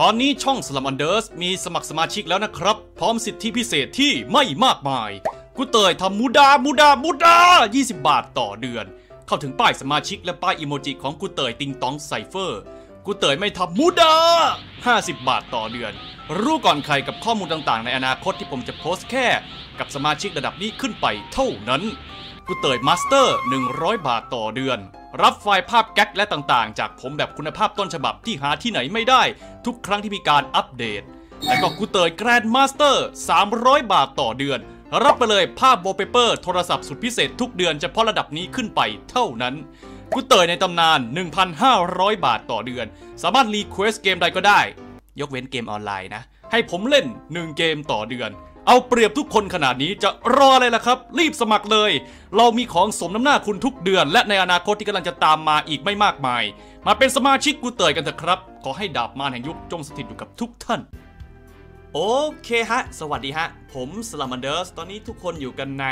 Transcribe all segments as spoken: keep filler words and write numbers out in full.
ตอนนี้ช่อง Slum Unders มีสมัครสมาชิกแล้วนะครับพร้อมสิทธิพิเศษที่ไม่มากมายกูเตยทำมูดามูดามูดายี่สิบบาทต่อเดือนเข้าถึงป้ายสมาชิกและป้ายอีโมจิของกูเตยติงตองไซเฟอร์กูเตยไม่ทำมูดาห้าสิบบาทต่อเดือนรู้ก่อนใครกับข้อมูลต่างๆในอนาคตที่ผมจะโพสต์แค่กับสมาชิกระดับนี้ขึ้นไปเท่านั้นกูเตยมาสเตอร์หนึ่งร้อยบาทต่อเดือนรับไฟล์ภาพแก๊กและต่างๆจากผมแบบคุณภาพต้นฉบับที่หาที่ไหนไม่ได้ทุกครั้งที่มีการอัปเดตและก็กูเตยแกรนด์มาสเตอร์สามร้อยบาทต่อเดือนรับไปเลยภาพวอลเปเปอร์โทรศัพท์สุดพิเศษทุกเดือนเฉพาะระดับนี้ขึ้นไปเท่านั้นกูเตยในตำนาน หนึ่งพันห้าร้อย บาทต่อเดือนสามารถรีเควสเกมใดก็ได้ยกเว้นเกมออนไลน์นะให้ผมเล่นหนึ่งเกมต่อเดือนเอาเปรียบทุกคนขนาดนี้จะรออะไรล่ะครับรีบสมัครเลยเรามีของสมน้ำหน้าคุณทุกเดือนและในอนาคตที่กำลังจะตามมาอีกไม่มากมายมาเป็นสมาชิกกูเตยกันเถอะครับขอให้ดาบมารแห่งยุคจงสถิตอยู่กับทุกท่านโอเคฮะสวัสดีฮะผม Slum Unders ตอนนี้ทุกคนอยู่กันใน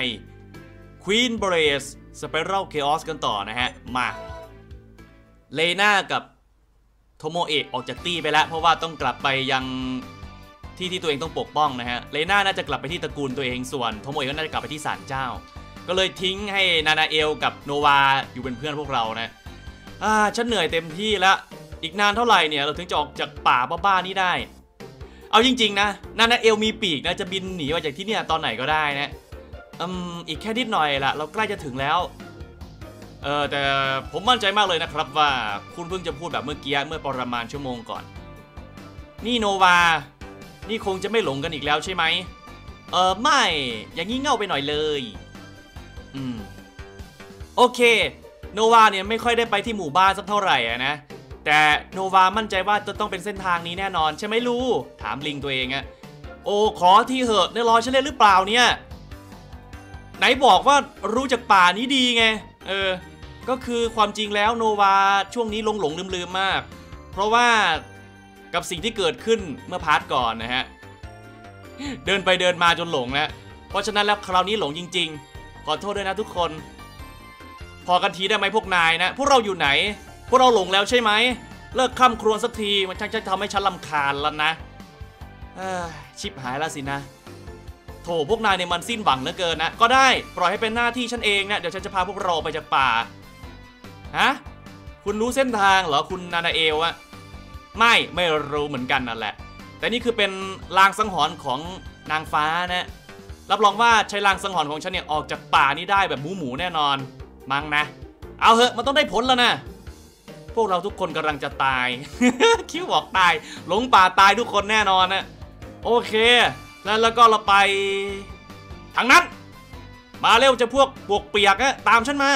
Queen Brace Spiral Chaos กันต่อนะฮะมาเลน่ากับโทโมเอะออกจากตี้ไปแล้วเพราะว่าต้องกลับไปยังที่ที่ตัวเองต้องปกป้องนะฮะเลน่าน่าจะกลับไปที่ตระกูลตัวเองส่วนโทโมเอะก็น่าจะกลับไปที่ศาลเจ้าก็เลยทิ้งให้นานาเอลกับโนวาอยู่เป็นเพื่อนพวกเรานะอ่าฉันเหนื่อยเต็มที่แล้วอีกนานเท่าไหร่เนี่ยเราถึงจะออกจากป่าบ้าๆนี้ได้เอาจริงๆนะนานาเอลมีปีกนะจะบินหนีมาจากที่เนี่ยตอนไหนก็ได้นะอืมอีกแค่นิดหน่อยละเราใกล้จะถึงแล้วเออแต่ผมมั่นใจมากเลยนะครับว่าคุณเพิ่งจะพูดแบบเมื่อกี้เมื่อประมาณชั่วโมงก่อนนี่โนวานี่คงจะไม่หลงกันอีกแล้วใช่ไหมเออไม่อย่างงี้เง่าไปหน่อยเลยอืมโอเคโนวาเนี่ยไม่ค่อยได้ไปที่หมู่บ้านสักเท่าไหร่อะนะแต่โนวามั่นใจว่าจะต้องเป็นเส้นทางนี้แน่นอนใช่ไหมลูถามลิงตัวเองอะโอ้ขอที่เหอะได้รอฉันเล่นหรือเปล่าเนี่ยไหนบอกว่ารู้จักป่านี้ดีไงเออก็คือความจริงแล้วโนวาช่วงนี้หลงหลงลืมลืมมากเพราะว่ากับสิ่งที่เกิดขึ้นเมื่อพาร์ทก่อนนะฮะเดินไปเดินมาจนหลงแล้วเพราะฉะนั้นแล้วคราวนี้หลงจริงๆขอโทษด้วยนะทุกคนพอกันทีได้ไหมพวกนายนะพวกเราอยู่ไหนพวกเราหลงแล้วใช่ไหมเลิกคร่ำครวญสักทีมันช่างจะทำให้ฉันรำคาญแล้วนะชิบหายแล้วสินะโถพวกนายเนี่ยมันสิ้นหวังเหลือเกินนะก็ได้ปล่อยให้เป็นหน้าที่ฉันเองนะเดี๋ยวฉันจะพาพวกเราไปจากป่าฮะคุณรู้เส้นทางเหรอคุณนานาเอลอะไม่ไม่รู้เหมือนกันนั่นแหละแต่นี่คือเป็นลางสังหรณ์ของนางฟ้านะรับรองว่าใช้ลางสังหรณ์ของฉันเนี่ยออกจากป่านี้ได้แบบหมูหมูแน่นอนมั้งนะเอาเหอะมันต้องได้ผลแล้วนะพวกเราทุกคนกำลังจะตาย คิวบอกตายหลงป่าตายทุกคนแน่นอนนะโอเคแล้วแล้วก็เราไปทางนั้นมาเร็วจะพวกพวกเปียกอะตามฉันมา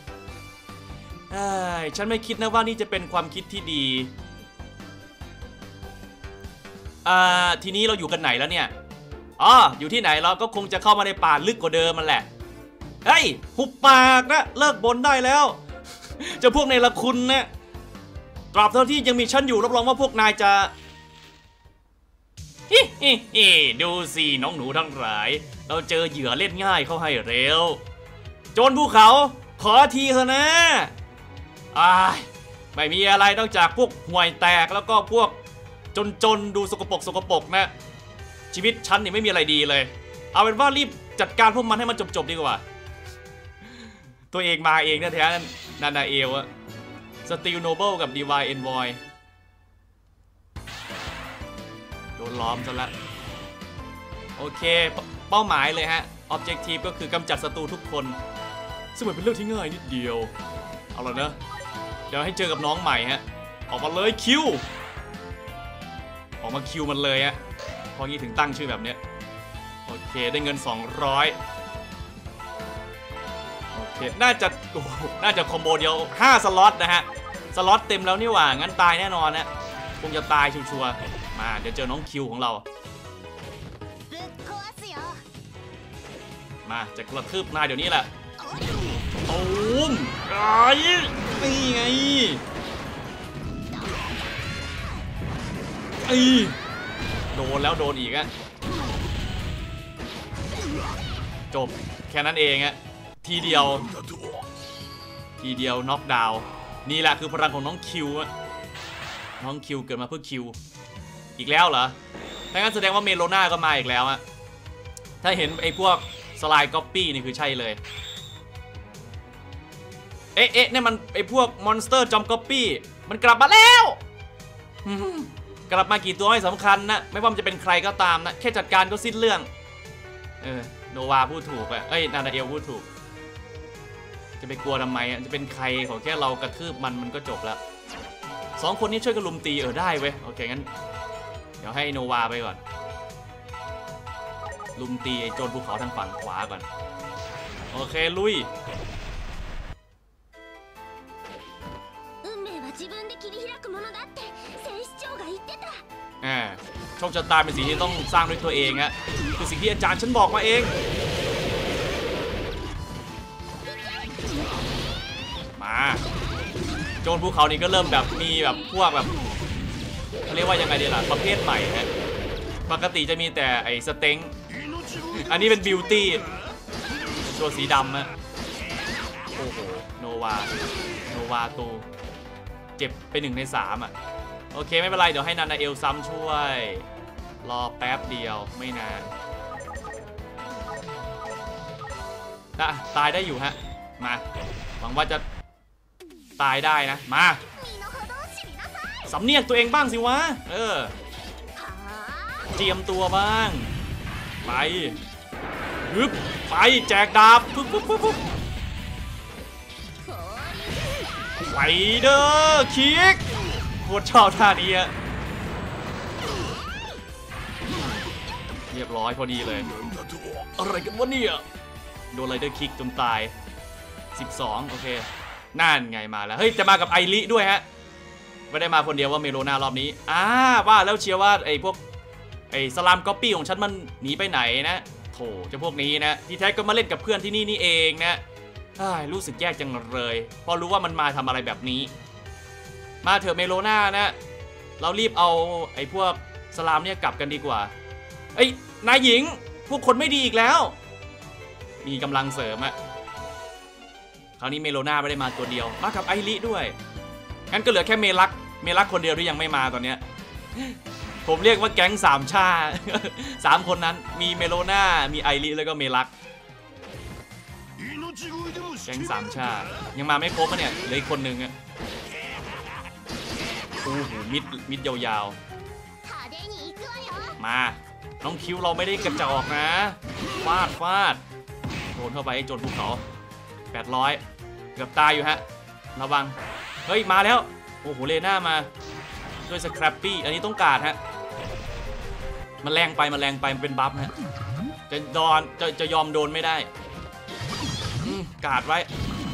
ฉันไม่คิดนะว่านี่จะเป็นความคิดที่ดีอ่าทีนี้เราอยู่กันไหนแล้วเนี่ยอ๋ออยู่ที่ไหนเราก็คงจะเข้ามาในป่าลึกกว่าเดิมมันแหละเฮ้ยหุบปากนะเลิกบ่นได้แล้ว จะพวกในละคุณนะตราบเท่าที่ยังมีฉันอยู่รับรองว่าพวกนายจะฮิฮิฮิดูสิน้องหนูทั้งหลายเราเจอเหยื่อเล่นง่ายเข้าให้เร็วโจรภูเขาขอทีเถอะนะอ่าไม่มีอะไรนอกจากพวกห่วยแตกแล้วก็พวกจนๆดูสกปรกสกปรกนะชีวิตฉันนี่ไม่มีอะไรดีเลยเอาเป็นว่ารีบจัดการพวกมันให้มันจบๆดีกว่าตัวเองมาเองนะแท้นานาเอลอะสตีลโนเบิลกับดีวายเอ็นวอยโดนล้อมซะแล้วโอเคเป้าหมายเลยฮะออบเจกทีฟก็คือกำจัดศัตรูทุกคนซึ่งมันเป็นเรื่องที่ง่ายนิดเดียวเอาละนะเดี๋ยวให้เจอกับน้องใหม่ฮะออกมาเลยคิวออกมาคิวมันเลยฮะพองี้ถึงตั้งชื่อแบบเนี้ยโอเคได้เงินสองร้อยโอเคน่าจะโอ้น่าจะคอมโบเดียวห้าสล็อตนะฮะสล็อตเต็มแล้วนี่หว่างั้นตายแน่นอนนะคงจะตายชัวร์ๆมาเดี๋ยวเจอน้องคิวของเรามาจะกระทืบนายเดี๋ยวนี้แหละตูมไอ้นี่ไงไอ้โดนแล้วโดนอีกอะจบแค่นั้นเองอะทีเดียวทีเดียวน็อกดาวน์นี่แหละคือพลังของน้องคิวอะน้องคิวเกิดมาเพื่อคิวอีกแล้วเหรอถ้างั้นแสดงว่าเมโลนาก็มาอีกแล้วอะถ้าเห็นไอ้พวกสไลด์ก๊อปปี้นี่คือใช่เลยเอ๊ะเอ๊ะเนี่ยมันไอ้พวกมอนสเตอร์จอมก๊อปปี้มันกลับมาแล้วกลับมากี่ตัวไม่สำคัญนะไม่ว่ามันจะเป็นใครก็ตามนะแค่จัดการก็สิ้นเรื่องเออโนวาพูดถูกอะเอ้ยนานาเอลพูดถูกจะไปกลัวทำไมอะจะเป็นใครขอแค่เรากระทืบมันมันก็จบแล้วสองคนนี้ช่วยกันลุมตีเออได้เว้ยโอเคงั้นเดี๋ยวให้โนวาไปก่อนลุมตีไอ้โจรภูเขาทางฝั่งขวาก่อนโอเคลุยอ่าโชคชะตาเป็นสิ่งที่ต้องสร้างด้วยตัวเองฮะคือสิ่งที่อาจารย์ฉันบอกมาเองมาโจรภูเขานี่ก็เริ่มแบบมีแบบพวกแบบเขาเรียกว่ายังไงดีล่ะประเภทใหม่ฮะปกติจะมีแต่ไอ้สเต็งอันนี้เป็นบิวตี้ตัวสีดำฮะโอ้โหโนวาโนวาตูเจ็บไปหนึ่งในสามอ่ะโอเคไม่เป็นไรเดี๋ยวให้นานาเอลซ้ำช่วยรอแป๊บเดียวไม่นานนะตายได้อยู่ฮะมาหวังว่าจะตายได้นะมาสำเนียกตัวเองบ้างสิวะเออเจียมตัวบ้างไปฮึบไปแจกดาบปุ๊บปุ๊บปุ๊บปุ๊บไปเด้อคิกโคตรชอบท่านี้อะเรียบร้อยพอดีเลยอะไรกันวะเนี่ยโดนไรเดอร์คิกจนตายสิบสองโอเคนั่นไงมาแล้วเฮ้ยจะมากับไอริด้วยฮะไม่ได้มาคนเดียวว่าเมโลนารอบนี้อ่าว่าแล้วเชียร์ว่าไอ้พวกไอ้สลามก๊อปปี้ของฉันมันหนีไปไหนนะโถเจ้าพวกนี้นะที่แท้ก็มาเล่นกับเพื่อนที่นี่นี่เองนะรู้สึกแย่จังเลยพอรู้ว่ามันมาทำอะไรแบบนี้มาเถอะเมโลนานะเรารีบเอาไอ้พวกสลามเนี่ยกลับกันดีกว่าเอ้ยนายหญิงพวกคนไม่ดีอีกแล้วมีกำลังเสริมอะคราวนี้เมโลนาไม่ได้มาตัวเดียวมากับไอริด้วยงั้นก็เหลือแค่เมลักเมลักคนเดียวที่ยังไม่มาตอนเนี้ยผมเรียกว่าแก๊งสามชาสามคนนั้นมีเมโลนามีไอริแล้วก็เมลักแก๊งสามชายังมาไม่ครบอ่ะเนี่ยเหลืออีกคนนึงอะโอ้โหมิดมิดยาวๆมาน้องคิวเราไม่ได้กระจอกนะฟาดฟาดโดนเข้าไปจนภูเขาแปดร้อยเกือบตายอยู่ฮะระวังเฮ้ยมาแล้วโอ้โหเลน่ามาด้วยสครับปี้อันนี้ต้องการฮะมันแรงไปมันแรงไปมันเป็นบัฟฮะจะดอนจะจะยอมโดนไม่ได้กาดไว้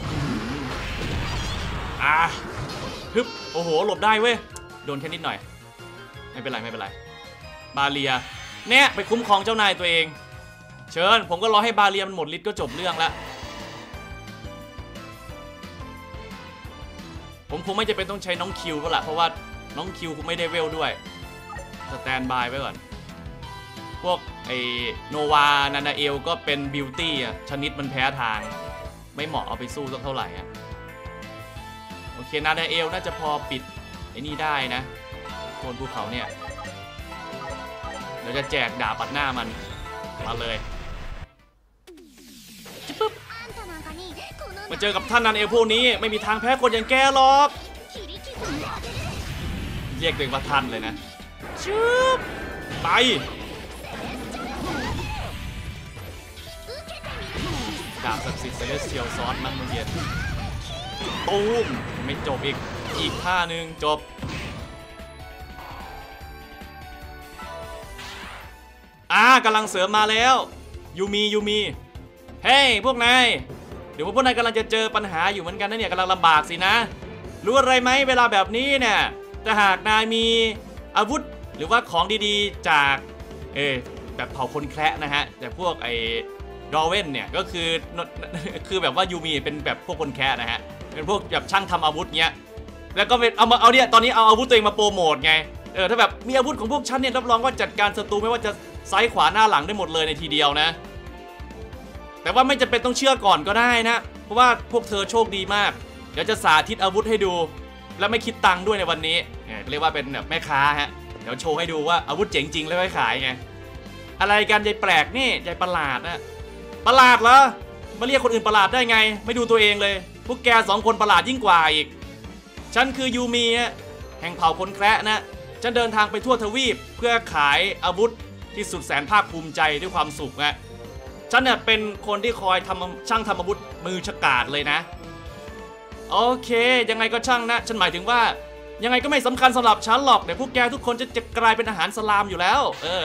อ่าฮึบโอ้โหหลบได้เว้ยโดนแค่นิดหน่อยไม่เป็นไรไม่เป็นไรบาเลียเนี่ยไปคุ้มครองเจ้านายตัวเองเชิญผมก็รอให้บาเลียมันหมดฤทธิ์ก็จบเรื่องแล้วผมคงไม่จะเป็นต้องใช้น้องคิวก็แหละเพราะว่าน้องคิวคงไม่ได้เวลด้วยสแตนบายไว้ก่อนพวกไอโนวานานาเอลก็เป็นบิวตี้อ่ะชนิดมันแพ้ทางไม่เหมาะเอาไปสู้สักเท่าไหร่อ่ะโอเคนานาเอลน่าจะพอปิดไอ้นี่ได้นะโซนภูเขาเนี่ยเดี๋ยวจะแจกดาบปัดหน้ามันมาเลยปึ๊บมาเจอกับท่านนานาเอลพวกนี้ไม่มีทางแพ้คนอย่างแกหรอกเรียกตัวเองว่าท่านเลยนะชึบไปดาบศักดิ์สิทธิ์เซเลสเทียลซอสมันเมื่อกี้ตูมไม่จบอีกอีกท่าหนึ่งจบอ่ากำลังเสริมมาแล้วยูมียูมีเฮ้ยพวกนายเดี๋ยวพวกนายกำลังจะเจอปัญหาอยู่เหมือนกันนะเนี่ยกำลังลำบากสินะรู้อะไรไหมเวลาแบบนี้เนี่ยแต่หากนายมีอาวุธหรือว่าของดีๆจากเออแบบเผ่าคนแคระนะฮะแต่พวกไอ้ดอเว่นเนี่ยก็คือคือแบบว่ายูมีเป็นแบบพวกคนแคระนะฮะเป็นพวกแบบช่างทำอาวุธเงี้ยแล้วก็เอามาเอาเนี่ยตอนนี้เอาอาวุธตัวเองมาโปรโมทไงเออถ้าแบบมีอาวุธของพวกฉันเนี่ยรับรองว่าจัดการศัตรูไม่ว่าจะซ้ายขวาหน้าหลังได้หมดเลยในทีเดียวนะแต่ว่าไม่จำเป็นต้องเชื่อก่อนก็ได้นะเพราะว่าพวกเธอโชคดีมากเดี๋ยวจะสาธิตอาวุธให้ดูและไม่คิดตังค์ด้วยในวันนี้เรียกว่าเป็นแบบแม่ค้าฮะเดี๋ยวโชว์ให้ดูว่าอาวุธเจ๋งจริงแล้วค่อยขายไงอะไรกันยายแปลกนี่ยายประหลาดนะประหลาดเหรอมาเรียกคนอื่นประหลาดได้ไงไม่ดูตัวเองเลยพวกแกสองคนประหลาดยิ่งกว่าอีกฉันคือยูมีแห่งเผ่าคนแคระนะฉันเดินทางไปทั่วทวีปเพื่อขายอาวุธที่สุดแสนภาคภูมิใจด้วยความสุขนะฉันเนี่ยเป็นคนที่คอยทำช่างทำอาวุธมือฉกาจเลยนะโอเคยังไงก็ช่างนะฉันหมายถึงว่ายังไงก็ไม่สำคัญสำหรับฉันหรอกเดี๋ยวพวกแกทุกคนจะจะกลายเป็นอาหารสลามอยู่แล้วเออ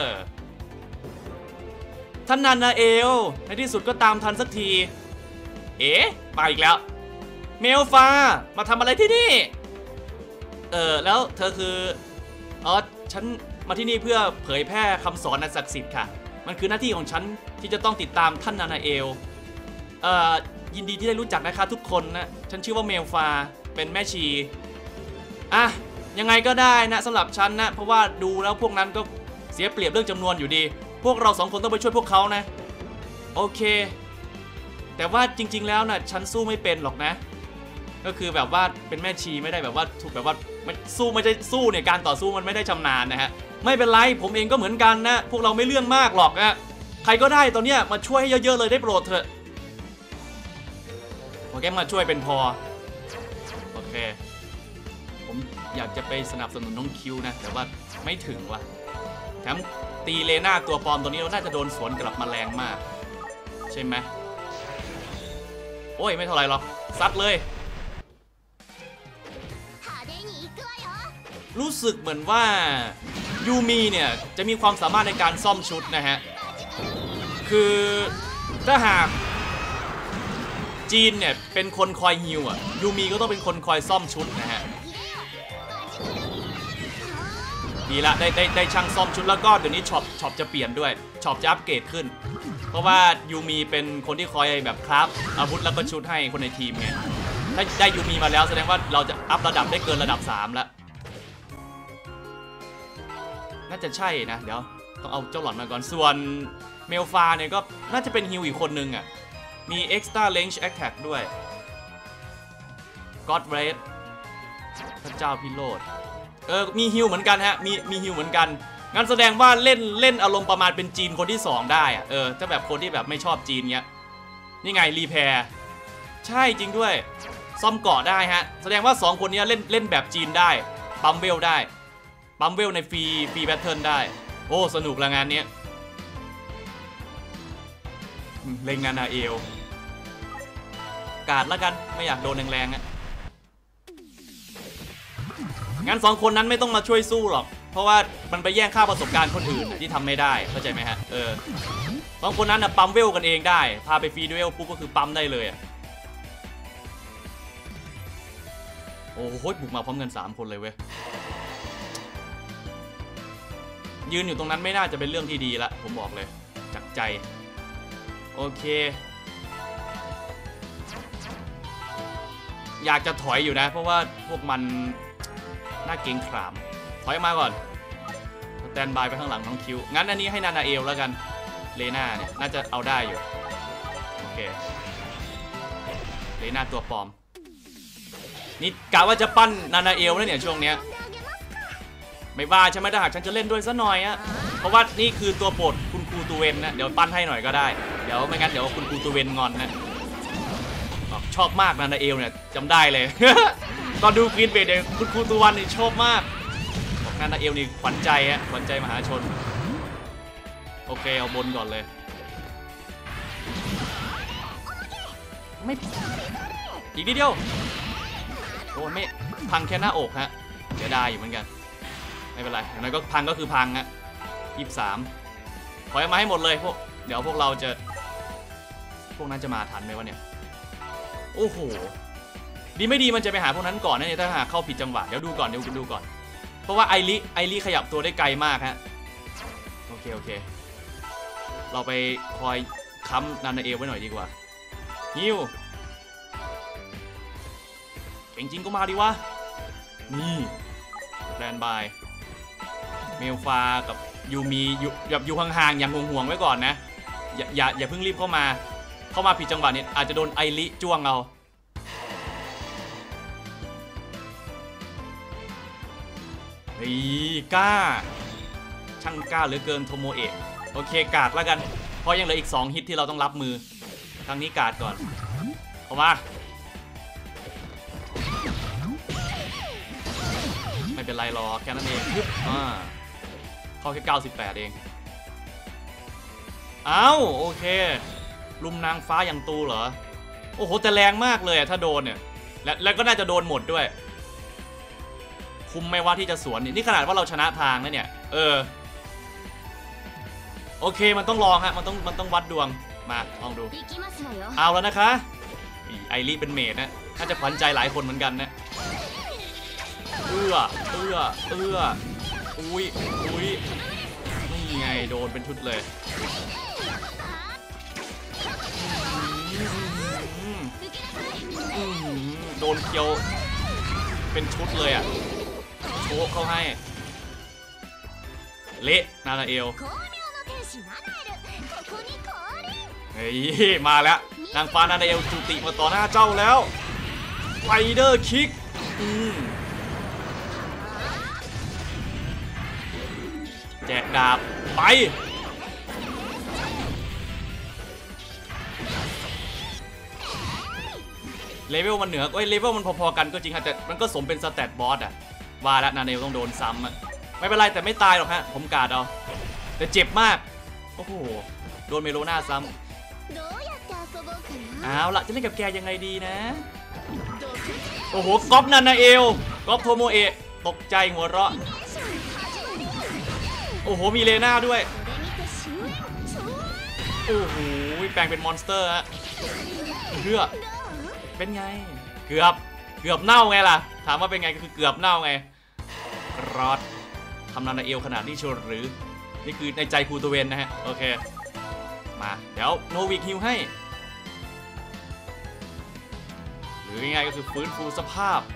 ท่านนานาเอลในที่สุดก็ตามทันสักทีเอ๊ะมาอีกแล้วเมลฟามาทำอะไรที่นี่เออแล้วเธอคืออ๋อฉันมาที่นี่เพื่อเผยแพร่คำสอนอันศักดิ์สิทธิ์ค่ะมันคือหน้าที่ของฉันที่จะต้องติดตามท่านนานาเอลเอ่อยินดีที่ได้รู้จักนะคะทุกคนนะฉันชื่อว่าเมลฟาเป็นแม่ชีอ่ะยังไงก็ได้นะสำหรับฉันนะเพราะว่าดูแล้วพวกนั้นก็เสียเปรียบเรื่องจำนวนอยู่ดีพวกเราสองคนต้องไปช่วยพวกเขานะโอเคแต่ว่าจริงๆแล้วนะฉันสู้ไม่เป็นหรอกนะก็คือแบบว่าเป็นแม่ชีไม่ได้แบบว่าถูกแบบว่าสู้ไม่ใช่สู้เนี่ยการต่อสู้มันไม่ได้ชำนาญนะฮะไม่เป็นไรผมเองก็เหมือนกันนะพวกเราไม่เรื่องมากหรอกนะใครก็ได้ตอนเนี้ยมาช่วยให้เยอะๆเลยได้โปรดเถอะโอเคมาช่วยเป็นพอโอเคผมอยากจะไปสนับสนุนน้องคิวนะแต่ว่าไม่ถึงว่ะแถมตีเลน่าตัวปลอมตัวนี้เราน่าจะโดนสวนกลับมาแรงมากใช่ไหมโอ้ยไม่เท่าไรหรอกซัดเลยรู้สึกเหมือนว่ายูมีเนี่ยจะมีความสามารถในการซ่อมชุดนะฮะคือถ้าหากจีนเนี่ยเป็นคนคอยฮิวอ่ะยูมีก็ต้องเป็นคนคอยซ่อมชุดนะฮะดีละได้ได้ได้ช่างซ่อมชุดแล้วก็เดี๋ยวนี้ช็อปช็อปจะเปลี่ยนด้วยช็อปจะอัปเกรดขึ้นเพราะว่ายูมีเป็นคนที่คอยแบบคราฟอาวุธแล้วก็ชุดให้คนในทีมไงถ้าได้ยูมีมาแล้วแสดงว่าเราจะอัพระดับได้เกินระดับสามแล้วน่าจะใช่นะเดี๋ยวต้องเอาเจ้าหลอนมาก่อนส่วนเมลฟาเนี่ยก็น่าจะเป็นฮิวอีกคนนึงอ่ะมี extra range attack ด้วย God Raid พระเจ้าพิโรธเออมีฮิวเหมือนกันฮะมีมีฮิวเหมือนกันงั้นแสดงว่าเล่นเล่นอารมณ์ประมาณเป็นจีนคนที่สองได้อ่ะเออถ้าแบบคนที่แบบไม่ชอบจีนเงี้ยนี่ไงรีแพร์ใช่จริงด้วยซ่อมเกาะได้ฮะแสดงว่าสองคนนี้เล่นเล่นแบบจีนได้ปั๊มเวลได้ปั๊มเวลในฟรีฟรีแบทเทิลได้โอ้สนุกละงานนี้เล่นงานนาเอลกาดแล้วกันไม่อยากโดนแรงๆอ่ะงั้นสองคนนั้นไม่ต้องมาช่วยสู้หรอกเพราะว่ามันไปแย่งค่าประสบการณ์คนอื่นที่ทำไม่ได้เข้าใจไหมฮะเออสองคนนั้นนะปั๊มเวลกันเองได้พาไปฟรีด้วยเวลปุ๊บก็คือปั๊มได้เลยอ่ะโอ้โหบุกมาพร้อมกันสามคนเลยเว้ยยืนอยู่ตรงนั้นไม่น่าจะเป็นเรื่องที่ดีละผมบอกเลยจากใจโอเคอยากจะถอยอยู่นะเพราะว่าพวกมันน่าเกรงขามถอยมาก่อนสแตนบายไปข้างหลังน้องคิวงั้นอันนี้ให้นานาเอลแล้วกันเลน่าเนี่ยน่าจะเอาได้อยู่โอเคเลน่าตัวปลอมนี่กะว่าจะปั้นนานาเอลแล้วเนี่ยช่วงเนี้ยไม่บ้าใช่ไหมถ้าหากฉันจะเล่นด้วยซะหน่อยอะเพราะว่านี่คือตัวโปรดคุณครูตูเวนนะเดี๋ยวปั้นให้หน่อยก็ได้เดี๋ยวไม่งั้นเดี๋ยวคุณครูตูเวนงอนนะชอบมากนานาเอลเนี่ยจำได้เลย ตอนดูควีนเบดเนี่ยคุณครูตูวันนี่ชอบมากนานาเอลนี่ขวัญใจฮะขวัญใจมหาชนโอเคเอาบนก่อนเลยไม่อีกนิดเดียวโอ้ไม่พังแค่หน้าอกฮะเสียดายอยู่เหมือนกันไม่เป็นไรอย่างนั้นก็พังก็คือพังฮะยี่สิบสามขอให้มาให้หมดเลยพวกเดี๋ยวพวกเราจะพวกนั้นจะมาทันไหมวะเนี่ยโอ้โหดีไม่ดีมันจะไปหาพวกนั้นก่อนนะเนี่ยถ้าหากเข้าผิดจังหวะเดี๋ยวดูก่อนเดี๋ยวดูก่อนเพราะว่าไอริไอริขยับตัวได้ไกลมากฮะโอเคโอเคเราไปคอยค้ำนานาเอลไว้หน่อยดีกว่าฮิวเก่งจริงก็มาดิวะนี่แลนบายเมลฟากับยูมีอยู่แบบอยู่ห่างๆอย่างห่วงๆไว้ก่อนนะอย่าอย่าอย่าเพิ่งรีบเข้ามาเข้ามาผิดจังหวะนี้อาจจะโดนไอริจ้วงเอาเฮ้ยกล้าช่างกล้าเหลือเกินโทโมเอะโอเคกาดแล้วกันเพราะยังเหลืออีกสองฮิตที่เราต้องรับมือครั้งนี้กาดก่อนเข้ามาไม่เป็นไรหรอกแค่นั้นเองอ่าเข้าแค่เก้าสิบแปดเองอ้าวโอเคลุมนางฟ้าอย่างตูเหรอโอ้โหแต่แรงมากเลยถ้าโดนเนี่ยและแล้วก็น่าจะโดนหมดด้วยคุ้มไม่ว่าที่จะสวนนี่ขนาดว่าเราชนะทางนะเนี่ยเออโอเคมันต้องลองฮะมันต้องมันต้องวัดดวงมาลองดูเอาแล้วนะคะไอริเป็นเมดนะน่าจะขวัญใจหลายคนเหมือนกันนะเอื้อเอื้อเอื้ออุ้ยอุ้ยนี่ไงโดนเป็นชุดเลยโดนเคียวเป็นชุดเลยอ่ะโชกเข้าให้เละนาราเอลเฮ้ยมาแล้วนางฟ้านาราเอลจุติมาต่อหน้าเจ้าแล้วไฟเดอร์คิกแจกดาบไปเลเวลมันเหนือเอ้ยเลเวลมันพอๆกันก็จริงค่ะแต่มันก็สมเป็นสแตทบอสอะว่าแล้วนาเนลต้องโดนซ้ำอะไม่เป็นไรแต่ไม่ตายหรอกฮะผมกาดเอาแต่เจ็บมากโอ้โหโดนเมโลน่าซ้ำเอาละจะเล่นกับแกยังไงดีนะโอ้โหก๊อปนานาเอลก๊อปโทโมเอะตกใจหัวเราะโอ้โหมีเลน่าด้วยโอ้โหแปลงเป็นมอนสเตอร์ฮะเพื่อเป็นไงเกือบเกือบเน่าไงล่ะถามว่าเป็นไงก็คือเกือบเน่าไงรอดทำนานาเอลขนาดนี้ชัวร์หรือนี่คือในใจครูตัวเวนนะฮะโอเคมาเดี๋ยวโนวิกฮิวให้หรือง่ายๆก็คือฟื้นฟูสภาพ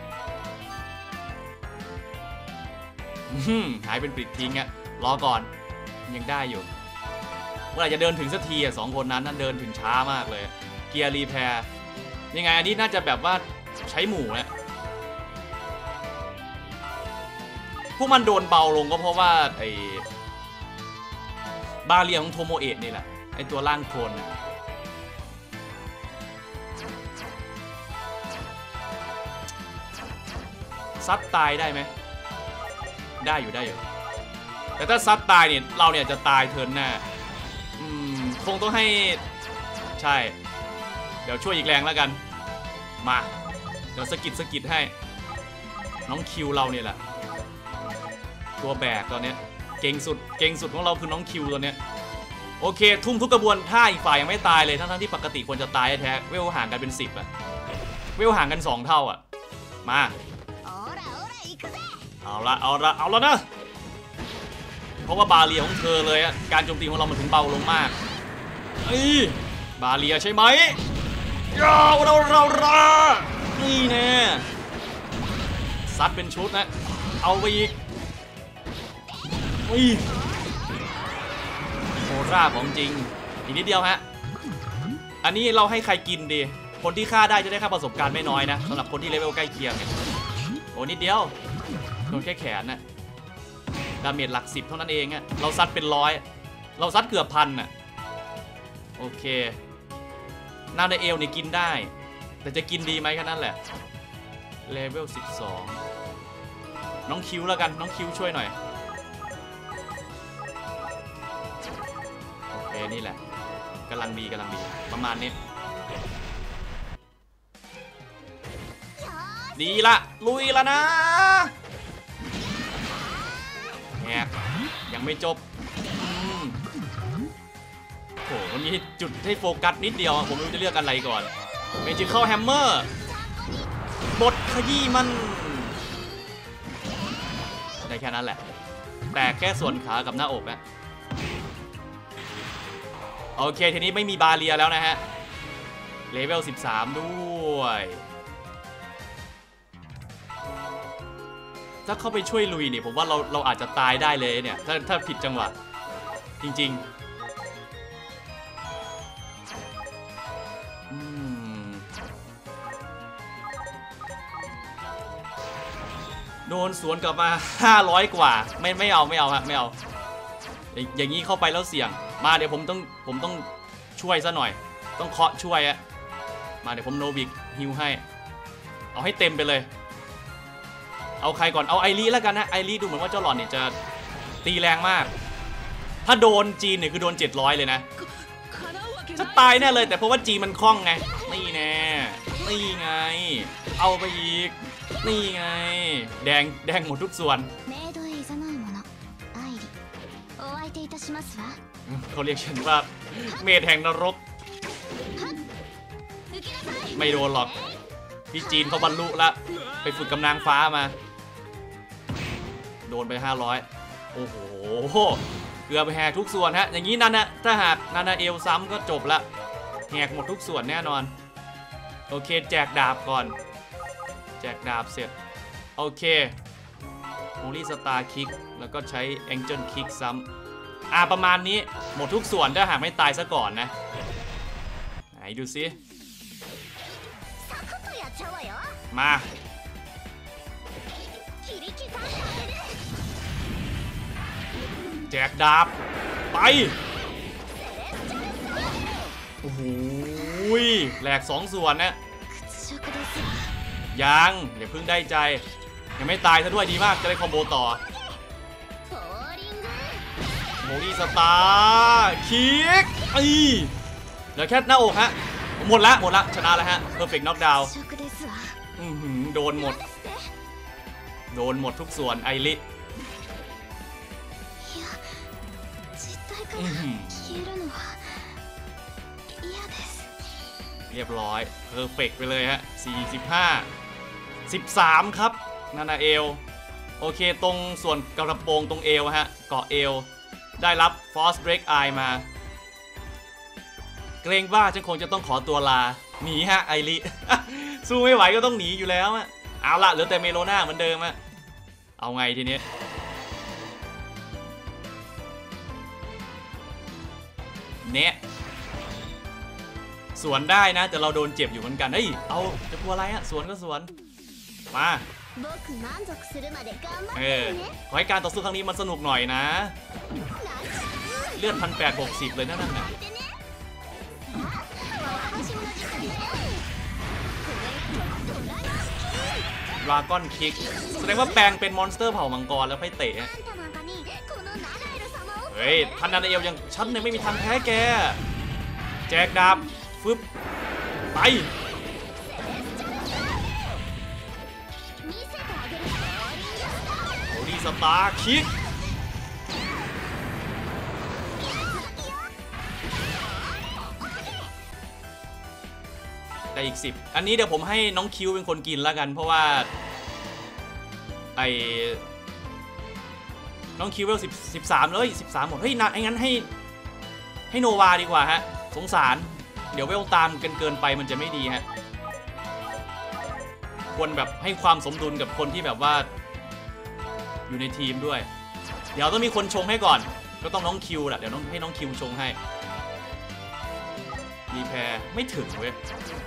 หายเป็นปลิดทิ้งอะรอก่อนยังได้อยู่เมื่อไหร่จะเดินถึงสักทีอะสองคนนั้นนั่นเดินถึงช้ามากเลยเกียร์รีแพร์ยังไงอันนี้น่าจะแบบว่าใช้หมู่นะพวกมันโดนเบาลงก็เพราะว่าไอ้บาเรียของโทโมเอะนี่แหละไอ้ตัวล่างโคลนซัดตายได้ไหมได้อยู่ได้อยู่แต่ถ้าซัดตายเนี่ยเราเนี่ยจะตายเทิร์นหน้าอืมคงต้องให้ใช่เดี๋ยวช่วยอีกแรงแล้วกันมาเดี๋ยวสกิดสกิดให้น้องคิวเราเนี่ยแหละตัวแบกตอนนี้เก่งสุดเก่งสุดของเราคือน้องคิวตัวเนี้ยโอเคทุ่มทุกกระบวนท่าอีกฝ่ายยังไม่ตายเลยทั้งๆที่ปกติควรจะตายแท้เวลห่างกันเป็นสิบอะเวลห่างกันสองเท่าอะมาเอาละเอาละเอาละนะเพราะว่าบาเรียของเธอเลยอะการโจมตีของเรามันถึงเบาลงมากเอ้ยบาเรียใช่ไหมเราเราเราเรานี่แน่ซัดเป็นชุดนะเอาไปอีกอุ้ยโคราของจริงอีกนิดเดียวฮะอันนี้เราให้ใครกินดีคนที่ฆ่าได้จะได้ค่าประสบการณ์ไม่น้อยนะสำหรับคนที่เลเวลใกล้เคียงเนี่ยโอ้นิดเดียวโดนแค่แขนนะดาเมจหลักสิบเท่านั้นเองอะเราซัดเป็นร้อยเราซัดเกือบพันอะโอเคนาในเอลเนี่ยกินได้แต่จะกินดีไหมแค่นั้นแหละเลเวลสิบสองน้องคิวแล้วกันน้องคิวช่วยหน่อยโอเคนี่แหละกำลังดีกำลังดีประมาณนี้ดีละลุยแล้วนะแงยังไม่จบโอ้โหวันนี้จุดให้โฟกัสนิดเดียวผมไม่รู้จะเลือกอะไรก่อนเมจิคอลแฮมเมอร์บดขยี้มันได้แค่นั้นแหละแต่แค่ส่วนขากับหน้าอกนะโอเคทีนี้ไม่มีบาเรียแล้วนะฮะเลเวลสิบสามด้วยถ้าเข้าไปช่วยลุยเนี่ยผมว่าเราเราอาจจะตายได้เลยเนี่ยถ้าถ้าผิดจังหวะจริงๆอืมโดนสวนกลับมาห้าร้อยกว่าไม่ไม่เอาไม่เอาฮะไม่เอาอย่างนี้เข้าไปแล้วเสี่ยงมาเดี๋ยวผมต้องผมต้องช่วยซะหน่อยต้องเคาะช่วยอะมาเดี๋ยวผมโนบิกฮิวให้เอาให้เต็มไปเลยเอาใครก่อนเอาไอรีแล้วกันนะไอรีดูเหมือนว่าเจ้าหลอนเนี่ยจะตีแรงมากถ้าโดนจีนเนี่ยคือโดนเจ็ดร้อยเลยนะจะตายแน่เลยแต่เพราะว่าจีนมันคล่องไงนี่แน่นี่ไงเอาไปอีกนี่ไงแดงแดงหมดทุกส่วนเขาเรียกฉันว่าเมธแห่งนรกไม่โดนหรอกพี่จีนเขาบรรลุละไปฝึกกำนางฟ้ามาโดนไปห้าร้อยโอ้โหเกือบแหกทุกส่วนฮะอย่างนี้นั่นนะถ้าหากนานาเอลซ้ำก็จบละแหกหมดทุกส่วนแน่นอนโอเคแจกดาบก่อนแจกดาบเสร็จโอเคโมลี่สตาร์คิกแล้วก็ใช้แองเจิลคิกซ้ำอ่าประมาณนี้หมดทุกส่วนถ้าหากไม่ตายซะก่อนนะไหนดูซิมาแจกดาบไปโอ้โหแหลกสองส่วนนะยังอย่าเพิ่งได้ใจยังไม่ตายซะด้วยดีมากจะได้คอมโบต่อโมลี่สตาร์คิกไอ้เหลือแค่หน้าอกฮะหมดละหมดละชนะแล้วฮะเพอร์เฟกต์น็อกดาวน์โดนหมดโดนหมดทุกส่วนไอริเรียบร้อยเพอร์เฟกต์ไปเลยฮะสี่สิบห้า สิบสามครับนานาเอลโอเคตรงส่วนกระโปรงตรงเอวฮะเกาะเอวได้รับ Force Break Eye มาเกรงว่าฉันคงจะต้องขอตัวลาหนีฮะไอริ สู้ไม่ไหวก็ต้องหนีอยู่แล้วอะเอาละเหลือแต่เมโลนาเหมือนเดิมอะเอาไงทีนี้เนี่ยสวนได้นะแต่เราโดนเจ็บอยู่เหมือนกันเฮ้ยเอาจะกลัวอะไรอะสวนก็สวนมาเออขอให้การต่อสู้ครั้งนี้มันสนุกหน่อยนะเลือดพันแปดหกสิบเลยนั่นน่ะดราก้อนคิกแสดงว่าแปลงเป็นมอนสเตอร์เผ่ามังกรแล้วไปเตะเฮ้ยทันนาเอลยังฉันเนี่ยไม่มีทางแพ้แกแจกดาบฟึบไปโอดีสตาร์คิกได้อีกสิบอันนี้เดี๋ยวผมให้น้องคิวเป็นคนกินแล้วกันเพราะว่าไอ้น้องคิวเวลสิบสิบสามเลยสิบสามหมดเฮ้ยนะไอ้งั้นให้ให้โนวาดีกว่าฮะสงสารเดี๋ยวเวลตามกันเกินไปมันจะไม่ดีฮะควรแบบให้ความสมดุลกับคนที่แบบว่าอยู่ในทีมด้วยเดี๋ยวต้องมีคนชงให้ก่อนก็ต้องน้องคิวแหละเดี๋ยวน้องให้น้องคิวชงให้รีแพร์ไม่ถึงเว้ย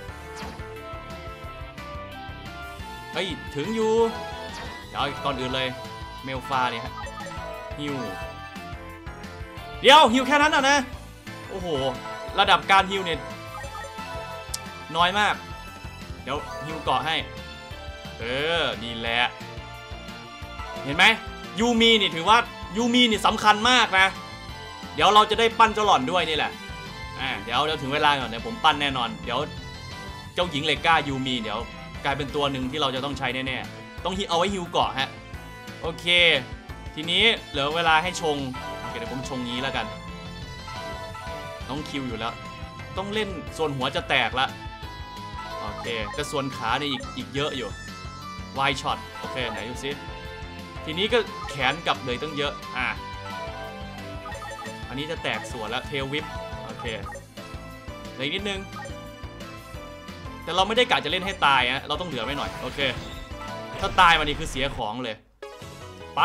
เฮ้ยถึงอยู่เดี๋ยวก่อนอื่นเลยเมลฟาเนี่ยฮะฮิวเดี๋ยวฮิวแค่นั้นอ่ะนะโอ้โหระดับการฮิวเนี่ยน้อยมากเดี๋ยวฮิวเกาะให้เออดีแหละเห็นไหมยูมีนี่ถือว่ายูมีนี่สำคัญมากนะเดี๋ยวเราจะได้ปั้นเจ้าหล่อนด้วยนี่แหละอ่าเดี๋ยวเดี๋ยวถึงเวลาก่อนเดี๋ยวผมปั้นแน่นอนเดี๋ยวเจ้าหญิงเลก้ายูมีเดี๋ยวกลายเป็นตัวหนึ่งที่เราจะต้องใช้แน่ๆต้องเอาไว้ฮิวเกาะฮะโอเคทีนี้เหลือเวลาให้ชงโอเคเดี๋ยวผมชงงี้แล้วกันน้องคิวอยู่แล้วต้องเล่นส่วนหัวจะแตกละโอเคแต่ส่วนขาเนี่ยอีกอีกเยอะอยู่ไวช็อตโอเคไหนดูซิทีนี้ก็แขนกลับเลยตั้งเยอะอ่ะอันนี้จะแตกส่วนแล้วเทลวิปโอเคเหลืออีกนิดนึงแต่เราไม่ได้กะจะเล่นให้ตายนะเราต้องเหลือไว้หน่อยโอเคถ้าตายมันนี่คือเสียของเลยไป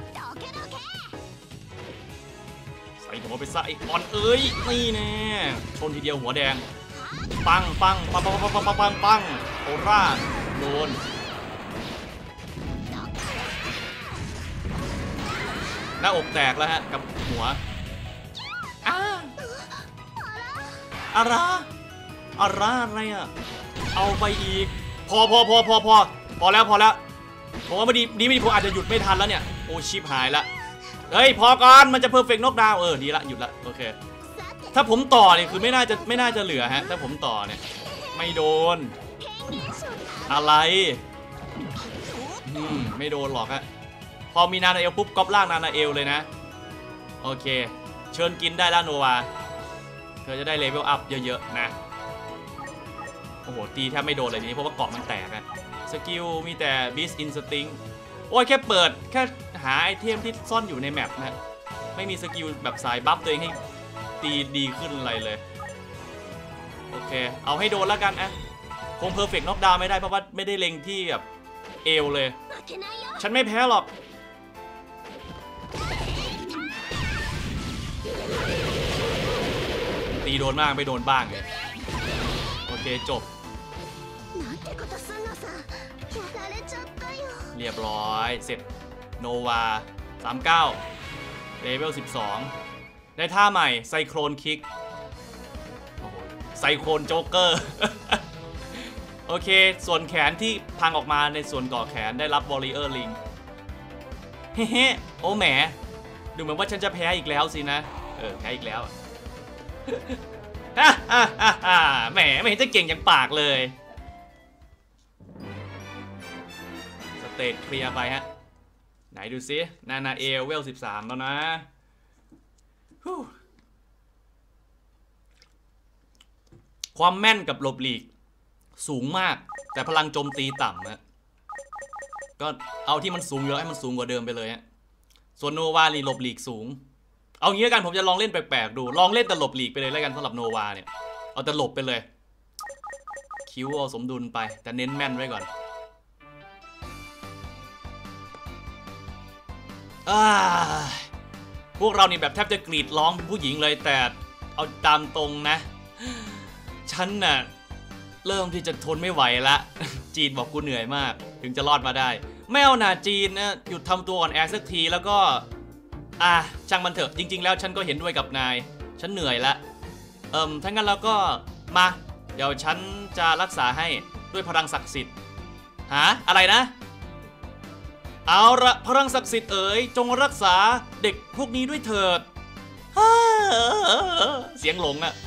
ใส่หัวไปซะไอ้อ่อนเอ้ยนี่แน่ชนทีเดียวหัวแดงปังปังปังปังปังปังปังปังโอร่าโดนน้าอกแตกแล้วฮะกับหัวอ้าอะไรอะไรอะไรอ่ะเอาไปอีกพอพอพอพอพอพอแล้วพอแล้วผมว่าไม่ดีดีไม่ดีผมอาจจะหยุดไม่ทันแล้วเนี่ยโอชิปหายละเฮ้ยพอก่อนมันจะเพอร์เฟกต์น็อกดาวน์เออดีละหยุดละโอเคถ้าผมต่อเนี่ยคือไม่น่าจะไม่น่าจะเหลือฮะถ้าผมต่อเนี่ยไม่โดนอะไรอืมไม่โดนหรอกฮะพอมีนานาเอลปุ๊บก๊อปล่างนานาเอลเลยนะโอเคเชิญกินได้แล้วโนวาเธอจะได้เลเวลอัพเยอะๆนะโอ้โหตีแทบไม่โดนเลยนี้เพราะว่าเกาะมันแตกอะสกิลมีแต่ Beast Instinct โอ้ยแค่เปิดแค่หาไอเทมที่ซ่อนอยู่ในแมปนะไม่มีสกิลแบบสายบัฟตัวเองให้ตีดีขึ้นอะไรเลยโอเคเอาให้โดนแล้วกันอะคงเพอร์เฟกต์น็อกดาวน์ไม่ได้เพราะว่าไม่ได้เล็งที่แบบเอวเลยฉันไม่แพ้หรอกตีโดนมากไม่โดนบ้างเลยโอเคจบเรียบร้อยเสร็จโนวาสามสิบเก้าเลเวลสิบสองได้ท่าใหม่ไซโครนคิกไซโครนโจ๊กเกอร์โอเคส่วนแขนที่พังออกมาในส่วนก่อแขนได้รับวอลเลเยอร์ลิงเฮ้โอ้แหมดูเหมือนว่าฉันจะแพ้อีกแล้วสินะเออแพ้อีกแล้วฮ่าฮ่าฮ่าฮ่าแหมไม่เห็นจะเก่งอย่างปากเลยสเตตเคลียร์ไปฮะไหนดูซินานาเอลเวลสิบสามแล้วนะความแม่นกับหลบหลีกสูงมากแต่พลังโจมตีต่ำฮะก็เอาที่มันสูงเยอะให้มันสูงกว่าเดิมไปเลยฮะส่วนโนวาลีหลบหลีกสูงเอางี้แล้วกันผมจะลองเล่นแปลกๆดูลองเล่นแต่หลบหลีกไปเลยแล้วกันสำหรับโนวาเนี่ยเอาแต่หลบไปเลยคิ้วเอาสมดุลไปแต่เน้นแม่นไว้ก่อนพวกเรานี่แบบแทบจะกรีดร้องเป็นผู้หญิงเลยแต่เอาตามตรงนะฉันน่ะเริ่มที่จะทนไม่ไหวละจีนบอกกูเหนื่อยมากถึงจะรอดมาได้ไม่เอาหน่าจีนนะหยุดทำตัวอ่อนแอสักทีแล้วก็อ่ะช่างมันเถอะจริงๆแล้วฉันก็เห็นด้วยกับนายฉันเหนื่อยละเอิ่มถ้างั้นเราก็มาเดี๋ยวฉันจะรักษาให้ด้วยพลังศักดิ์สิทธิ์ฮะอะไรนะเอาละพลังศักดิ์สิทธิ์เอ๋ยจงรักษาเด็กพวกนี้ด้วยเถิดเสียงหลงอะ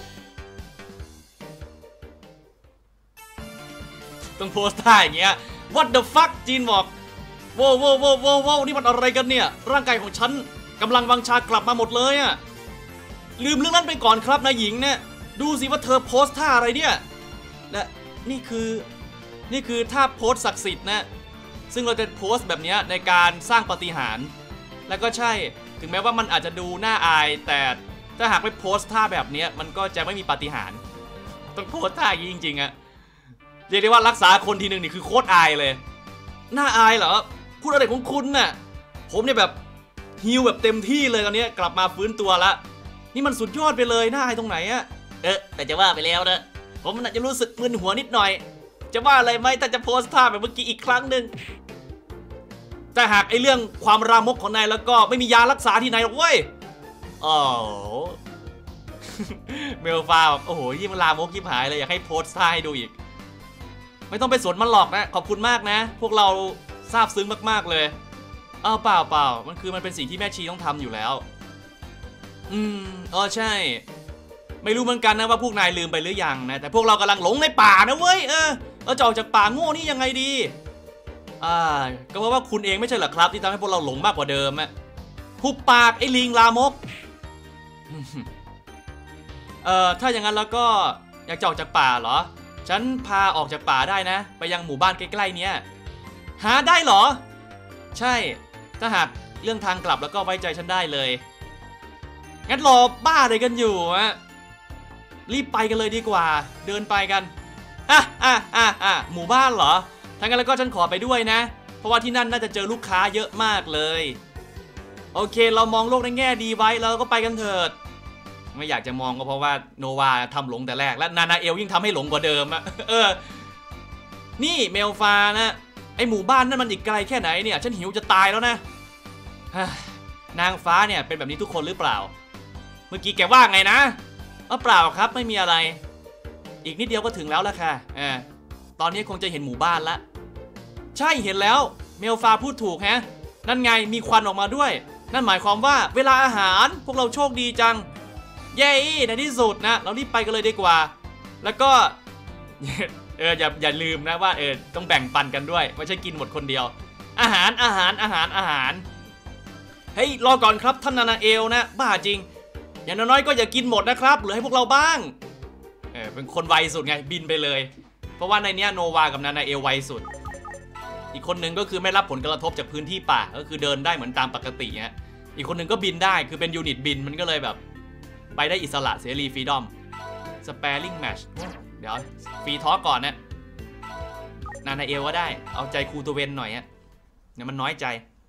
ต้องโพสท่าอย่างเงี้ย What the fuck จีนบอกโว้โว้โว้โว้โว้นี่มันอะไรกันเนี่ยร่างกายของฉันกำลังวังชากลับมาหมดเลยอะลืมเรื่องนั้นไปก่อนครับนายหญิงเนี่ยดูสิว่าเธอโพสท่าอะไรเนี่ยและนี่คือนี่คือท่าโพสศักดิ์สิทธิ์นะซึ่งเราจะโพสแบบนี้ในการสร้างปาฏิหาริย์และก็ใช่ถึงแม้ว่ามันอาจจะดูน่าอายแต่ถ้าหากไปโพสท่าแบบนี้มันก็จะไม่มีปาฏิหาริย์ต้องโพสท่าอย่างนี้จริงๆอะเรียกได้ว่ารักษาคนทีหนึ่งนี่คือโคตรอายเลยน่าอายเหรอพูดอะไรของคุณน่ะผมเนี่ยแบบฮิลแบบเต็มที่เลยตอนนี้กลับมาฟื้นตัวละนี่มันสุดยอดไปเลยน่าอายตรงไหนอะเออแต่จะว่าไปแล้วนะผมอาจจะรู้สึกมึนหัวนิดหน่อยจะว่าอะไรไหมถ้าจะโพสท่าแบบเมื่อกี้อีกครั้งหนึ่งแต่หากไอ้เรื่องความรามกของนายแล้วก็ไม่มียารักษาที่ไหนหรอกเว้ยอ๋อเมลฟาบอกโอ้โหยิ่งมันรามกยิ่งหายเลยอยากให้โพสท่าให้ดูอีกไม่ต้องไปสนมันหรอกนะขอบคุณมากนะพวกเราซาบซึ้งมากๆเลยอ้าวเปล่าเปล่ามันคือมันเป็นสิ่งที่แม่ชีต้องทำอยู่แล้วอืมอ๋อใช่ไม่รู้เหมือนกันนะว่าพวกนายลืมไปหรือยังนะแต่พวกเรากำลังหลงในป่านะเว้ยเออเราจะออกจากป่าโง่นี่ยังไงดีอ่าก็เพราะว่าคุณเองไม่ใช่เหรอครับที่ทำให้พวกเราหลงมากกว่าเดิมอะหุบปากไอ้ลิงลามกเอ่อถ้าอย่างนั้นแล้วก็อยากจะออกจากป่าเหรอฉันพาออกจากป่าได้นะไปยังหมู่บ้านใกล้ๆเนี้ยหาได้เหรอใช่ถ้าหากเรื่องทางกลับแล้วก็ไว้ใจฉันได้เลยงั้นรอบ้าอะไรกันอยู่อะรีบไปกันเลยดีกว่าเดินไปกันอ่ะอ่ะอ่ะอ่ะหมู่บ้านเหรอถ้างั้นแล้วก็ฉันขอไปด้วยนะเพราะว่าที่นั่นน่าจะเจอลูกค้าเยอะมากเลยโอเคเรามองโลกในแง่ดีไว้แล้วก็ไปกันเถิดไม่อยากจะมองก็เพราะว่าโนวาทำหลงแต่แรกและนานาเอลยิ่งทำให้หลงกว่าเดิมอะเออนี่เมลฟานะไอหมู่บ้านนั่นมันอีกไกลแค่ไหนเนี่ยฉันหิวจะตายแล้วนะนางฟ้าเนี่ยเป็นแบบนี้ทุกคนหรือเปล่าเมื่อกี้แกว่าไงนะเออเปล่าครับไม่มีอะไรอีกนิดเดียวก็ถึงแล้วล่ะค่ะเออตอนนี้คงจะเห็นหมู่บ้านละใช่เห็นแล้วเมลฟาพูดถูกฮะนั่นไงมีควันออกมาด้วยนั่นหมายความว่าเวลาอาหารพวกเราโชคดีจังเย้ในที่สุดนะเรารีบไปกันเลยดีกว่าแล้วก็เอออย่าอย่าลืมนะว่าเออต้องแบ่งปันกันด้วยไม่ใช่กินหมดคนเดียวอาหารอาหารอาหารอาหารเฮ้ยรอก่อนครับท่านนานาเอลนะบ้าจริงอย่างน้อยๆก็อย่ากินหมดนะครับเหลือให้พวกเราบ้างเออเป็นคนไวสุดไงบินไปเลยเพราะว่าในเนี้ยโนวากับนานาเอลไวสุดอีกคนหนึ่งก็คือไม่รับผลกระทบจากพื้นที่ป่าก็คือเดินได้เหมือนตามปกติฮะอีกคนหนึ่งก็บินได้คือเป็นยูนิตบินมันก็เลยแบบไปได้อิสระเสรีฟรีดอมสเปริ่งแมชเดี๋ยวฟรีทอล์กก่อนนะนานาเอลก็ได้เอาใจครูตัวเวนหน่อยฮะเนี่ยมันน้อยใจ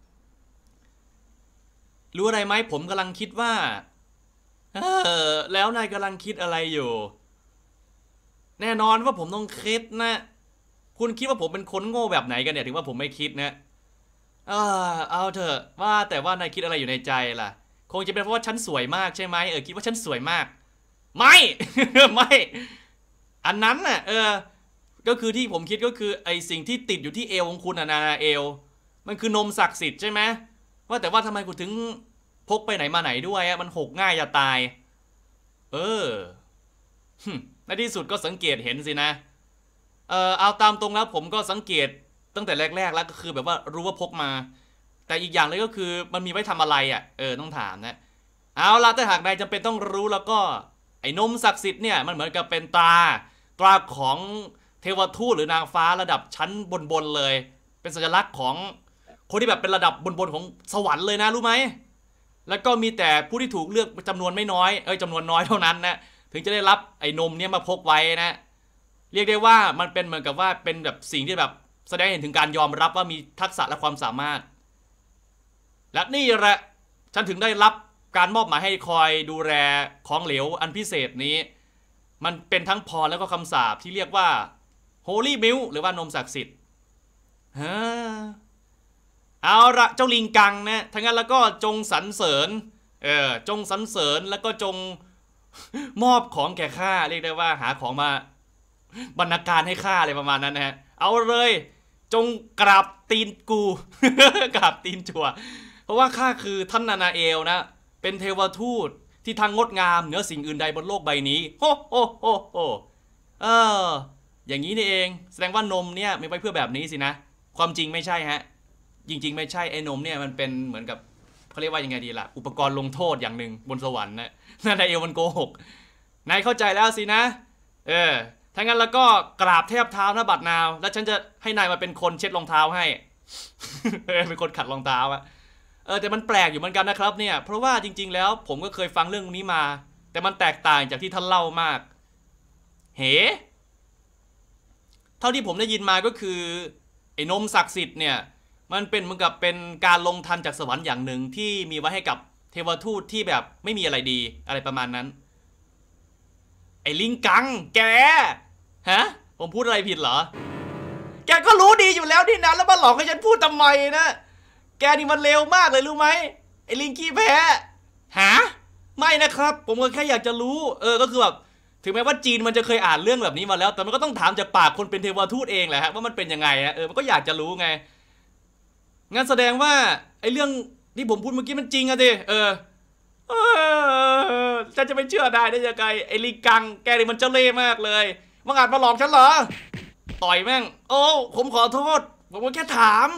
รู้อะไรไหมผมกำลังคิดว่าเออแล้วนายกำลังคิดอะไรอยู่แน่นอนว่าผมต้องคิดนะคุณคิดว่าผมเป็นคนโง่แบบไหนกันเนี่ยถึงว่าผมไม่คิดนะเออเอาเถอะว่าแต่ว่านายคิดอะไรอยู่ในใจล่ะคงจะเป็นเพราะว่าฉันสวยมากใช่ไหมเออคิดว่าฉันสวยมากไม่ ไม่อันนั้นน่ะเออก็คือที่ผมคิดก็คือไอสิ่งที่ติดอยู่ที่เอวของคุณนานาเอลมันคือนมศักดิ์สิทธิ์ใช่ไหมว่าแต่ว่าทำไมคุณถึงพกไปไหนมาไหนด้วยอะมันหกง่ายจะตายเออในที่สุดก็สังเกตเห็นสินะเออเอาตามตรงแล้วผมก็สังเกตตั้งแต่แรกๆแล้วก็คือแบบว่ารู้ว่าพกมาแต่อีกอย่างเลยก็คือมันมีไว้ทำอะไรอ่ะเออต้องถามนะเอาล่ะถ้าหากนายจำเป็นต้องรู้แล้วก็ไอ้นมศักดิ์สิทธิ์เนี่ยมันเหมือนกับเป็นตราตราของเทวทูตหรือนางฟ้าระดับชั้นบนๆเลยเป็นสัญลักษณ์ของคนที่แบบเป็นระดับบนๆของสวรรค์เลยนะรู้ไหมแล้วก็มีแต่ผู้ที่ถูกเลือกจำนวนไม่น้อยเอ้ยจำนวนน้อยเท่านั้นนะถึงจะได้รับไอ้นมเนี่ยมาพกไว้นะเรียกได้ว่ามันเป็นเหมือนกับว่าเป็นแบบสิ่งที่แบบแสดงเห็นถึงการยอมรับว่ามีทักษะและความสามารถและนี่แหละฉันถึงได้รับการมอบหมายให้คอยดูแลของเหลวอันพิเศษนี้มันเป็นทั้งพรแล้วก็คำสาปที่เรียกว่า Holy Milk หรือว่านมศักดิ์สิทธิ์ฮะเอาละเจ้าลิงกังนะทั้งนั้นแล้วก็จงสรรเสริญเออจงสรรเสริญแล้วก็จงมอบของแก่ข้าเรียกได้ว่าหาของมาบรรณาการให้ข้าอะไรประมาณนั้นนะฮะเอาเลยจงกราบตีนกู กราบตีนจั่วเพราะว่าข้าคือท่านนานาเอลนะเป็นเทวทูตที่ทางงดงามเหนือสิ่งอื่นใดบนโลกใบนี้โฮโฮโฮโฮเอออย่างนี้นี่เองแสดงว่านมเนี่ยไม่ไปเพื่อแบบนี้สินะความจริงไม่ใช่ฮะจริงๆไม่ใช่ไอ้นมเนี่ยมันเป็นเหมือนกับเขาเรียกว่ายังไงดีล่ะอุปกรณ์ลงโทษอย่างหนึ่งบนสวรรค์นะนานาเอลมันโกหกนายเข้าใจแล้วสินะเออถ้างั้นแล้วก็กราบแทบเท้านะบัดนาวแล้วฉันจะให้นายมาเป็นคนเช็ดรองเท้าให้ เป็นคนขัดรองเท้าอะเออแต่มันแปลกอยู่เหมือนกันนะครับเนี่ยเพราะว่าจริงๆแล้วผมก็เคยฟังเรื่องนี้มาแต่มันแตกต่างจากที่ท่านเล่ามากเฮ้เท่าที่ผมได้ยินมาก็คือไอ้นมศักดิ์สิทธิ์เนี่ยมันเป็นเหมือนกับเป็นการลงทันจากสวรรค์อย่างหนึ่งที่มีไว้ให้กับเทวทูตที่แบบไม่มีอะไรดีอะไรประมาณนั้นไอ้ลิงกังแกฮะผมพูดอะไรผิดเหรอแกก็รู้ดีอยู่แล้วนี่นะแล้วมาหลอกให้ฉันพูดทำไมนะแกนี่มันเลวมากเลยรู้ไหมไอ้ลิงขี้แพ้ฮะไม่นะครับผมก็แค่อยากจะรู้เออก็คือแบบถึงแม้ว่าจีนมันจะเคยอ่านเรื่องแบบนี้มาแล้วแต่มันก็ต้องถามจากปากคนเป็นเทวทูตเองแหละฮะว่ามันเป็นยังไงนะเออมันก็อยากจะรู้ไงงั้นแสดงว่าไอ้เรื่องที่ผมพูดเมื่อกี้มันจริงอะดิเออเออฉันจะไม่เชื่อได้ได้ยังไงไอ้ลิงกังแกนี่มันเจ้าเล่ห์มากเลยมึงอาจมาหลอกฉันเหรอต่อยแม่งโอ้ผมขอโทษผมก็แค่ถาม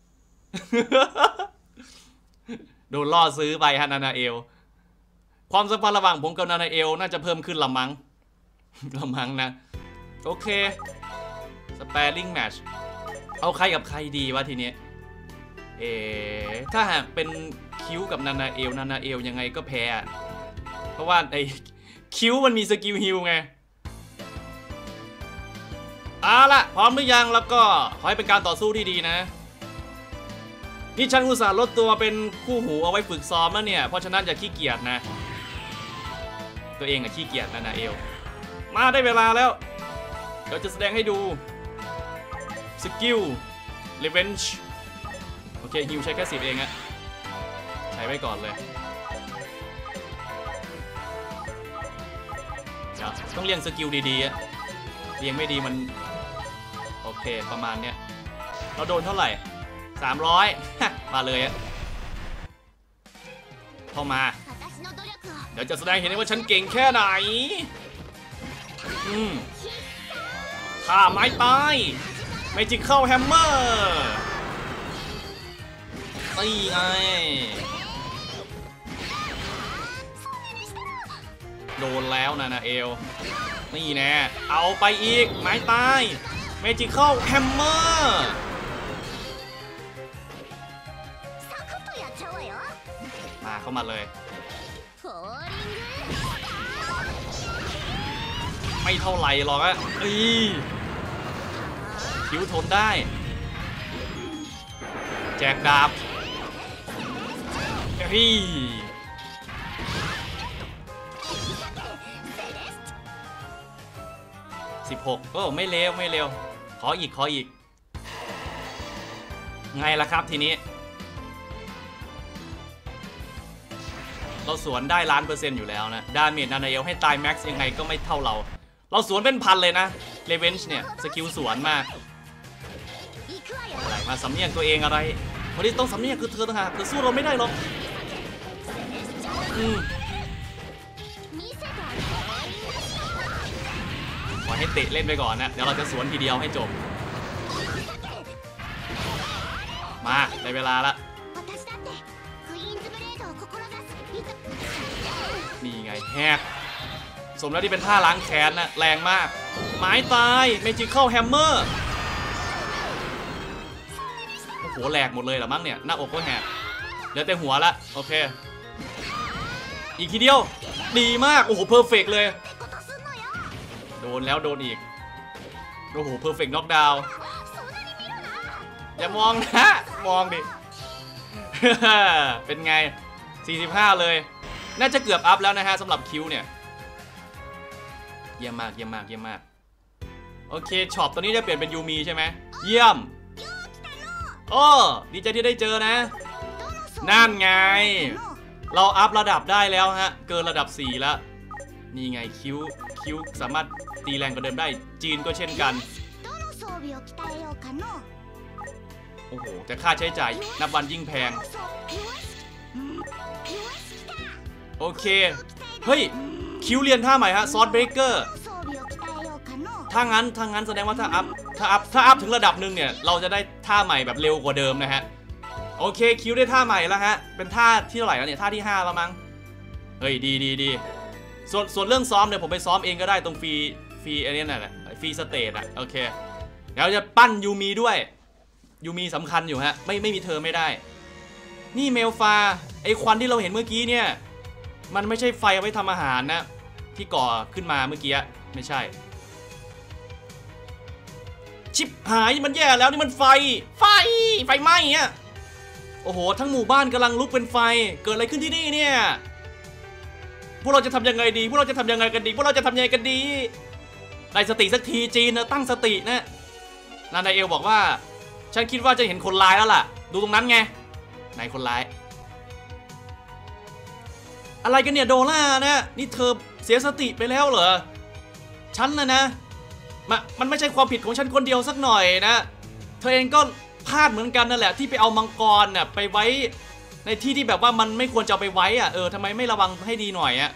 โดนล่อซื้อไปฮะนานาเอลความสัมพันธ์ระหว่างผมกับนานาเอลน่าจะเพิ่มขึ้นละมั้งละมั้งนะโอเคสเปริ่งแมชเอาใครกับใครดีวะทีนี้เอถ้าหากเป็นคิวกับนานาเอลนานาเอลยังไงก็แพ้เพราะว่าไอ้คิวมันมีสกิลฮิลไงเอาละพร้อมหรือยังแล้วก็ขอให้เป็นการต่อสู้ที่ดีนะนี่ฉันอุตส่าห์ลดตัวเป็นคู่หูเอาไว้ฝึกซ้อมแล้วเนี่ยเพราะฉะนั้นอย่าขี้เกียจนะตัวเองอะขี้เกียจนานาเอลมาได้เวลาแล้วเดี๋ยวจะแสดงให้ดูสกิล Revenge โอเคฮิวใช้แค่สิบเองอะใช้ไว้ก่อนเลยต้องเรียงสกิลดีๆอะเรียงไม่ดีมันโอเคประมาณเนี้ยเราโดนเท่าไหร่สามร้อย มาเลยอะเข้ามาเดี๋ยวจะแสดงเห็นว่าฉันเก่งแค่ไหนอืมท่าไม้ตายเมจิคัลแฮมเมอร์ตีไงโดนแล้วนะนะเอลนี่แน่เอาไปอีกไม้ตายเมจิคัลแฮมเมอร์มาเข้ามาเลยไม่เท่าไหร่หรอกอะอีคิ้วทนได้แจกดาบฮีสิบหกโอ้ไม่เร็วไม่เร็วขออีกขออีกไงล่ะครับทีนี้เราสวนได้ล้านเปอร์เซ็นต์อยู่แล้วนะดาเมจนานาเอลให้ตายแม็กซ์ยังไงก็ไม่เท่าเราเราสวนเป็นพันเลยนะเลเวนช์เนี่ยสกิลสวนมากอะไรมาสำเนียงตัวเองอะไรคนที่ต้องสำเนียงคือเธอต่างหากเธอสู้เราไม่ได้หรอกอืมขอให้เตะเล่นไปก่อนนะเดี๋ยวเราจะสวนทีเดียวให้จบมาได้เวลาละนี่ไงแฮกสมแล้วที่เป็นท่าล้างแค้นนะแรงมากไม้ตายเมจิคัลแฮมเมอร์โอ้โหแหลกหมดเลยเหรอมั้งเนี่ยหน้าอกก็แหกเหลือแต่หัวละโอเคอีกทีเดียวดีมากโอ้โหเพอร์เฟกเลยโดนแล้วโดนอีกโอ้โหเพอร์เฟกต์น็อกดาวน์อย่ามองนะมองดิ เป็นไงสี่สิบห้าเลยน่าจะเกือบอัพแล้วนะฮะสำหรับคิวเนี่ยเยี่ยมมากเยี่ยมมากเยี่ยมมากโอเคช็อปตัวนี้จะเปลี่ยนเป็นยูมีใช่ไหมเยี่ยมโอ้ดีใจที่ได้เจอนะนั่นไงเราอัพระดับได้แล้วฮะเกินระดับสี่แล้วนี่ไงคิวคิวสามารถตีแรงกว่าเดิมได้จีนก็เช่นกันโอ้โหแต่ค่าใช้จ่ายนับวันยิ่งแพงโอเคเฮ้ยคิวเรียนท่าใหม่ฮะซอสเบรกเกอร์ถ้างั้นถ้างั้นแสดงว่าถ้าอัพถ้าอัพถ้าอัพถึงระดับหนึ่งเนี่ยเราจะได้ท่าใหม่แบบเร็วกว่าเดิมนะฮะโอเคคิวได้ท่าใหม่แล้วฮะเป็นท่าที่เท่าไหร่แล้วเนี่ยท่าที่ห้าแล้วมั้งเฮ้ยดีดีดีส่วนส่วนเรื่องซ้อมเนี่ยผมไปซ้อมเองก็ได้ตรงฟรีฟรีไอ้นี่น่ะฟรีสเตจอ่ะโอเคเดี๋ยวจะปั้นยูมีด้วยยูมีสำคัญอยู่ฮะไม่ไม่มีเธอไม่ได้นี่เมลฟาไอควันที่เราเห็นเมื่อกี้เนี่ยมันไม่ใช่ไฟเอาไว้ทำอาหารนะที่ก่อขึ้นมาเมื่อกี้ไม่ใช่ชิบหายมันแย่แล้วนี่มันไฟไฟไฟไหม้เนี่ยโอ้โหทั้งหมู่บ้านกำลังลุกเป็นไฟเกิดอะไรขึ้นที่นี่เนี่ยพวกเราจะทำยังไงดีพวกเราจะทำยังไงกันดีพวกเราจะทำยังไงกันดีได้สติสักทีจีนนะตั้งสตินะนานาเอลบอกว่าฉันคิดว่าจะเห็นคนร้ายแล้วล่ะดูตรงนั้นไงไหนคนร้ายอะไรกันเนี่ยโดล่านะนี่เธอเสียสติไปแล้วเหรอฉันนะนะมามันไม่ใช่ความผิดของฉันคนเดียวสักหน่อยนะเธอเองก็พลาดเหมือนกันนั่นแหละที่ไปเอามังกรน่ะไปไว้ในที่ที่แบบว่ามันไม่ควรจะเอาไปไว้อ่ะเออทำไมไม่ระวังให้ดีหน่อยอ่ะ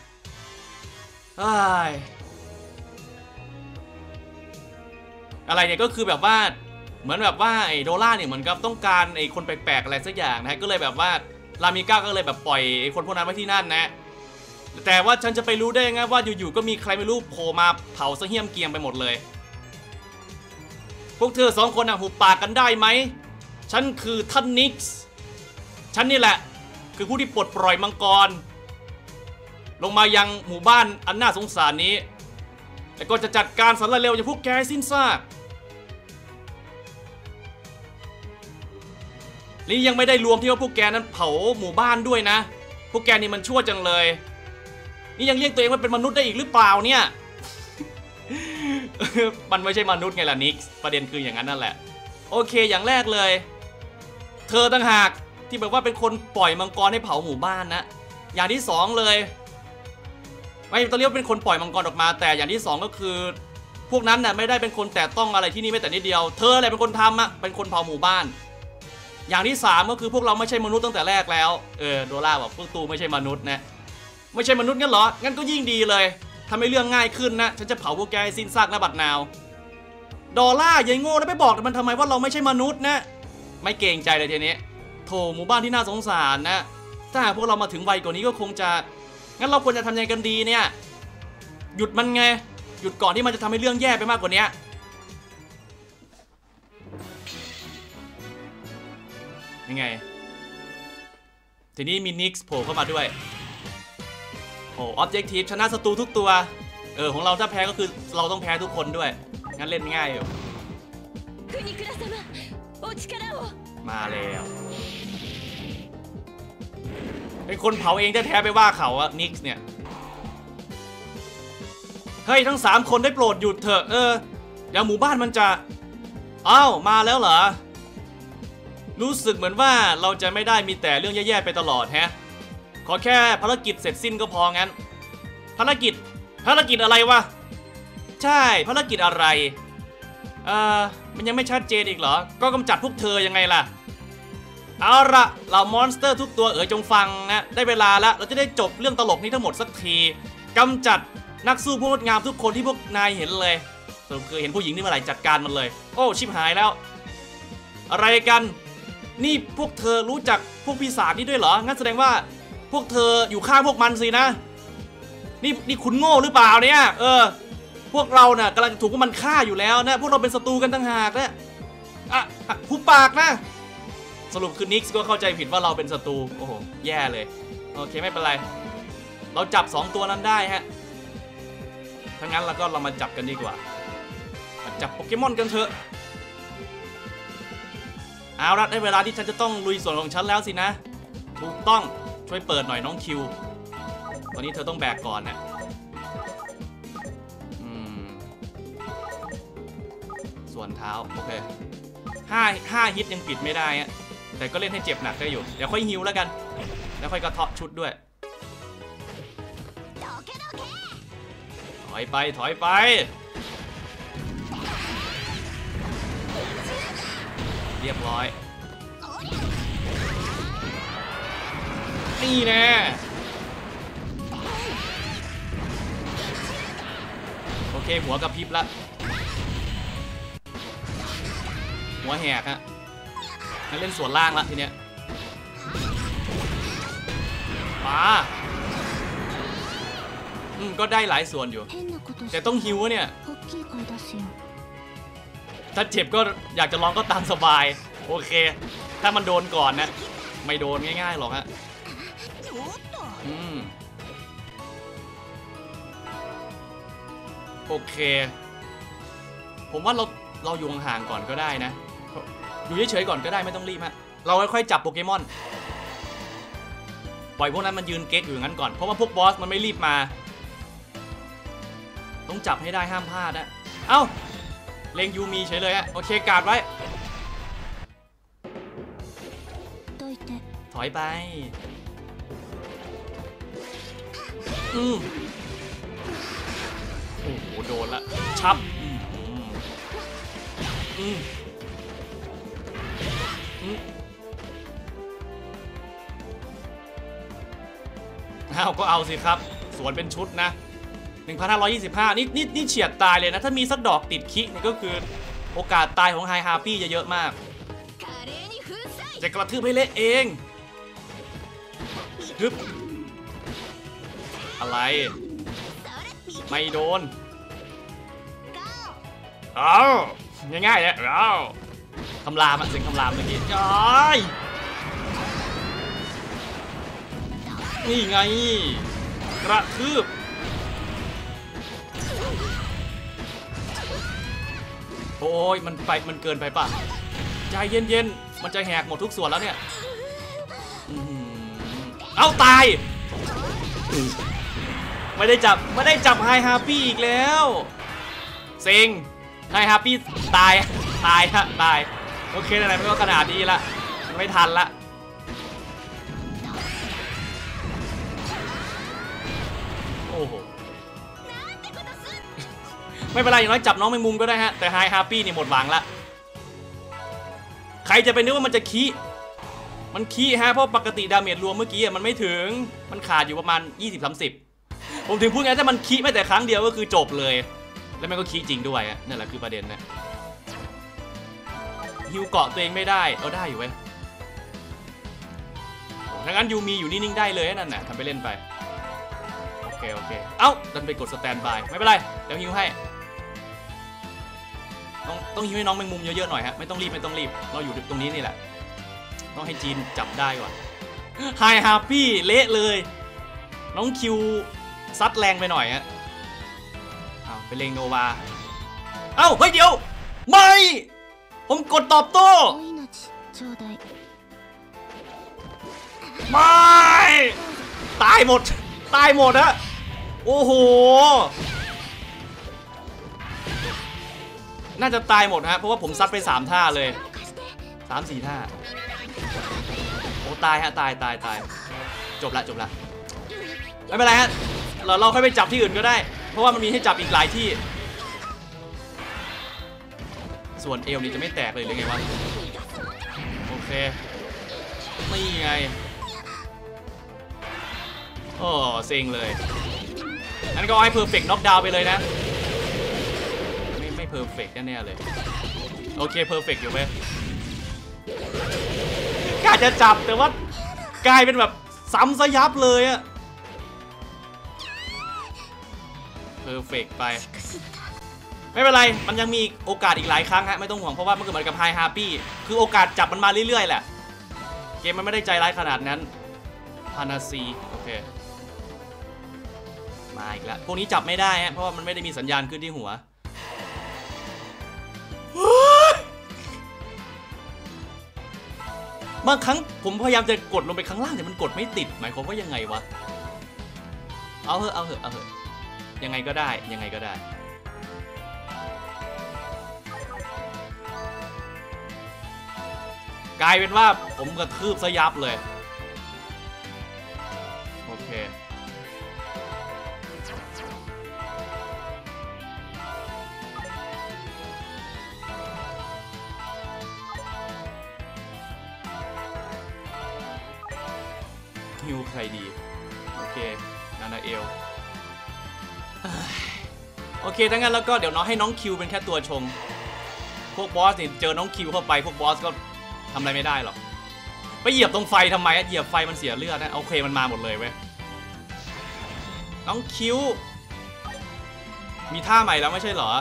อะไรเนี่ยก็คือแบบว่าเหมือนแบบว่าไอ้โดล่าเนี่ยเหมือนกับต้องการไอ้คนแปลกๆอะไรสักอย่างนะก็เลยแบบว่าลามิก้าก็เลยแบบปล่อยไอ้คนพวกนั้นไว้ที่นั่นนะแต่ว่าฉันจะไปรู้ได้ไงว่าอยู่ๆก็มีใครไม่รู้โผล่มาเผาซะเหี้ยมเกียมไปหมดเลยพวกเธอสองคนอ่ะหุบปากกันได้ไหมฉันคือท่านนิกส์ฉันนี่แหละคือผู้ที่ปลดปล่อยมังกรลงมายังหมู่บ้านอันน่าสงสารนี้แล้วก็จะจัดการสารเลวอย่างพวกแกสิ้นซากนี่ยังไม่ได้รวมที่ว่าพวกแกนั้นเผาหมู่บ้านด้วยนะพวกแกนี่มันชั่วจังเลยนี่ยังเรียกตัวเองว่าเป็นมนุษย์ได้อีกหรือเปล่าเนี่ย มันไม่ใช่มนุษย์ไงล่ะนิกส์ประเด็นคืออย่างนั้นนั่นแหละโอเคอย่างแรกเลยเธอต่างหากที่แบบว่าเป็นคนปล่อยมังกรให้เผาหมู่บ้านนะอย่างที่สองเลยไม่ต้องเรียกว่าเป็นคนปล่อยมังกรออกมาแต่อย่างที่สองก็คือพวกนั้นน่ะไม่ได้เป็นคนแตะต้องอะไรที่นี่ไม่แต่นิดเดียวเธออะไรเป็นคนทำอะเป็นคนเผาหมู่บ้านอย่างที่สามก็คือพวกเราไม่ใช่มนุษย์ตั้งแต่แรกแล้วเออโดล่าบอกพวกตูไม่ใช่มนุษย์นะไม่ใช่มนุษย์งั้นเหรองั้นก็ยิ่งดีเลยทำให้เรื่องง่ายขึ้นนะฉันจะเผาพวกแกให้สิ้นซากและบัดนาวดอลล่ายัยโง่แล้วไปบอกมันทำไมว่าเราไม่ใช่มนุษย์นะไม่เกรงใจเลยทีนี้โถหมู่บ้านที่น่าสงสารนะถ้าหากพวกเรามาถึงวัยกว่านี้ก็คงจะงั้นเราควรจะทำยังไงกันดีเนี่ยหยุดมันไงหยุดก่อนที่มันจะทำให้เรื่องแย่ไปมากกว่านี้ยังไงทีนี้มีนิกส์โผล่เข้ามาด้วยโอ้ออบเจกทีฟชนะศัตรูทุกตัวเออของเราถ้าแพ้ก็คือเราต้องแพ้ทุกคนด้วยงั้นเล่นง่ายอยู่มาแล้วเป็นคนเผาเองแท้ๆไปว่าเขาอะนิกส์เนี่ยเฮ้ยทั้งสามคนได้โปรดหยุดเถอะเอออย่าหมู่บ้านมันจะอ้าวมาแล้วเหรอรู้สึกเหมือนว่าเราจะไม่ได้มีแต่เรื่องแย่ๆไปตลอดแฮะขอแค่ภารกิจเสร็จสิ้นก็พองั้นภารกิจภารกิจอะไรวะใช่ภารกิจอะไรเอ่อมันยังไม่ชัดเจนอีกเหรอก็กำจัดพวกเธอยังไงล่ะเอาละเหล่ามอนสเตอร์ทุกตัวเอ๋ยจงฟังนะได้เวลาแล้วเราจะได้จบเรื่องตลกนี้ทั้งหมดสักทีกำจัดนักสู้ผู้งดงามทุกคนที่พวกนายเห็นเลยสรุปคือเห็นผู้หญิงนี่เมื่อไหร่จัดการมันเลยโอ้ชิบหายแล้วอะไรกันนี่พวกเธอรู้จักพวกปีศาจนี่ด้วยเหรองั้นแสดงว่าพวกเธออยู่ข้างพวกมันสินะนี่นี่คุณโง่หรือเปล่าเนี่ยเออพวกเราเนี่ยกำลังถูกพวกมันฆ่าอยู่แล้วนะพวกเราเป็นศัตรูกันต่างหากนะอ่ะหุบปากนะสรุปคือนิกส์ก็เข้าใจผิดว่าเราเป็นศัตรูโอ้โหแย่เลยโอเคไม่เป็นไรเราจับสองตัวนั้นได้ฮะถ้างั้นเราก็เรามาจับกันดีกว่ามาจับโปเกมอนกันเถอะเอาละได้เวลาที่ฉันจะต้องลุยส่วนของฉันแล้วสินะถูกต้องช่วยเปิดหน่อยน้องคิวตอนนี้เธอต้องแบกก่อนนะอืมส่วนเท้าโอเคห้าห้าฮิตยังปิดไม่ได้อะแต่ก็เล่นให้เจ็บหนักได้อยู่เดี๋ยวค่อยฮิวแล้วกันแล้วค่อยกระเทาะชุดด้วยถอยไปถอยไปเรียบร้อยนี่แน่โอเคหัวกับพริบละหัวแหกฮะงั้นเล่นส่วนล่างละทีเนี้ยมาอืมก็ได้หลายส่วนอยู่แต่ต้องฮิวเนี่ยถ้าเจ็บก็อยากจะลองก็ตามสบายโอเคถ้ามันโดนก่อนนะไม่โดนง่ายๆหรอกฮะอืมโอเคผมว่าเราเราอยู่ห่างๆก่อนก็ได้นะอยู่เฉยๆก่อนก็ได้ไม่ต้องรีบฮะเราค่อยๆจับโปเกมอนปล่อยพวกนั้นมันยืนเก๊กอยู่งั้นก่อนเพราะว่าพวกบอสมันไม่รีบมาต้องจับให้ได้ห้ามพลาดนะเอ้าเลงยูมีเฉยเลยฮะโอเคการ์ดไว้ถอยไปอืมโอ้โหโดนละชับอืมอืมอืมเอาก็เอาสิครับสวนเป็นชุดนะหนึ่งพันห้าร้อยยี่สิบห้านี่นี่นี่เฉียดตายเลยนะถ้ามีสักดอกติดคินี่ก็คือโอกาสตายของไฮฮาปี้จะเยอะมากจะกระทืบให้เละเองฮึบอะไรไม่โดนเอาง่ายๆเลยเอาคำรามอะเสียงคำรามเมื่อกี้ย้ายนี่ไงกระทืบโอ้ยมันไปมันเกินไปป่ะใจเย็นๆมันจะแหกหมดทุกส่วนแล้วเนี่ยเอาตายไม่ได้จับไม่ได้จับไฮฮาปี้อีกแล้วเซ็งไฮฮาปี้ตายตายฮะตายโอเคอะไรมันก็ขนาดนี้ละไม่ทันละโอ้โหไม่เป็นไรอย่างน้อยจับน้องแมงมุมก็ได้ฮะแต่ไฮฮาปี้นี่หมดหวังละใครจะไปนึกว่ามันจะขี้มันขี้ฮะเพราะปกติดาเมจรวมเมื่อกี้มันไม่ถึงมันขาดอยู่ประมาณ ยี่สิบ สามสิบ ผมถึงพูดไงถ้ามันขี้ไม่แต่ครั้งเดียวก็คือจบเลยแล้วมันก็ขี้จริงด้วยนั่นแหละคือประเด็นนะฮิวเกาะตัวเองไม่ได้เอาได้อยู่เว้ยถ้างั้นยูมีอยู่นิ่งๆได้เลยนั่นน่ะทำไปเล่นไปโอเคโอเคเอ้าดันไปกดสแตนบายไม่เป็นไรเดี๋ยวฮิวให้ต้องต้องฮิวให้น้องแมงมุมเยอะๆหน่อยฮะไม่ต้องรีบไม่ต้องรีบเราอยู่ตรงนี้นี่แหละต้องให้จีนจับได้ก่อนไฮฮาปี้เละเลยน้องคิวซัดแรงไปหน่อยฮะเอาไปเลงโนวาเอ้าเฮ้ยเดี๋ยวไม่ผมกดตอบโต้ไม่ตายหมดตายหมดฮะโอ้โหน่าจะตายหมดฮะเพราะว่าผมซัดไปสามท่าเลยสามสี่ท่าโอ้ตายฮะตายตายตายจบละจบละไม่เป็นไรฮะเราเราค่อยไปจับที่อื่นก็ได้เพราะว่ามันมีให้จับอีกหลายที่ส่วนเอวนี่จะไม่แตกเลยหรือไงวะโอเคนี่ไงโอ้เซ็งเลยงั้นก็ให้เพอร์เฟกต์น็อกดาวน์ไปเลยนะไม่ไม่เพอร์เฟกต์แน่ๆเลยโอเคเพอร์เฟกต์อยู่ไหมกล้าจะจับแต่ว่ากลายเป็นแบบซ้ำซะยับเลยอะเพอร์เฟกต์ไปไม่เป็นไรมันยังมีโอกาสอีกหลายครั้งฮะไม่ต้องห่วงเพราะว่ามันก็เหมือนกับไฮฮาปี้คือโอกาสจับมันมาเรื่อยๆแหละเกมมันไม่ได้ใจร้ายขนาดนั้นพานาซีโอเคมาอีกแล้วพวกนี้จับไม่ได้ฮะเพราะว่ามันไม่ได้มีสัญญาณขึ้นที่หัวบางครั้งผมพยายามจะกดลงไปข้างล่างแต่มันกดไม่ติดหมายความว่ายังไงวะเอาเหอะเอาเหอะเอาเหอะยังไงก็ได้ยังไงก็ได้กลายเป็นว่าผมกระทืบซะยับเลยโอเคฮิวใครดีโอเคนานาเอลโอเคถ้างั้นแล้วก็เดี๋ยวน้องให้น้องคิวเป็นแค่ตัวชงพวกบอสเนี่ยเจอน้องคิวเข้าไปพวกบอสก็ทำอะไรไม่ได้หรอกไปเหยียบตรงไฟทำไมเหยียบไฟมันเสียเลือดนะโอเคมันมาหมดเลยเว้ยน้องคิวมีท่าใหม่แล้วไม่ใช่เหรอ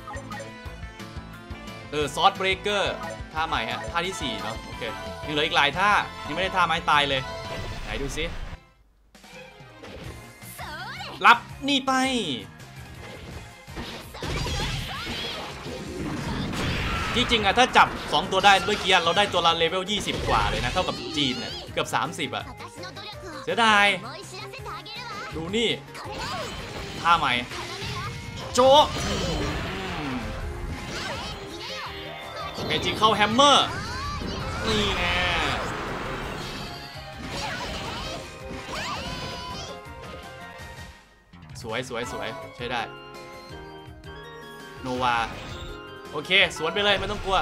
เออซอสเบรกเกอร์ท่าใหม่ฮะท่าที่สี่เนาะโอเคยังเหลืออีกหลายท่ายังไม่ได้ท่าไม้ตายเลยไหนดูซิรับนี่ไปจริงๆอะถ้าจับสองตัวได้เมื่อกี้เราได้ตัวละเลเวลยี่สิบกว่าเลยนะเท่ากับจีนเนี่ยเกือบสามสิบอะเสียดายดูนี่ท่าใหม่โจ๊ะไงจริงเข้าแฮมเมอร์นี่แน่สวยสวยสวยใช้ได้โนวาโอเคสวนไปเลยไม่ต้องกลัว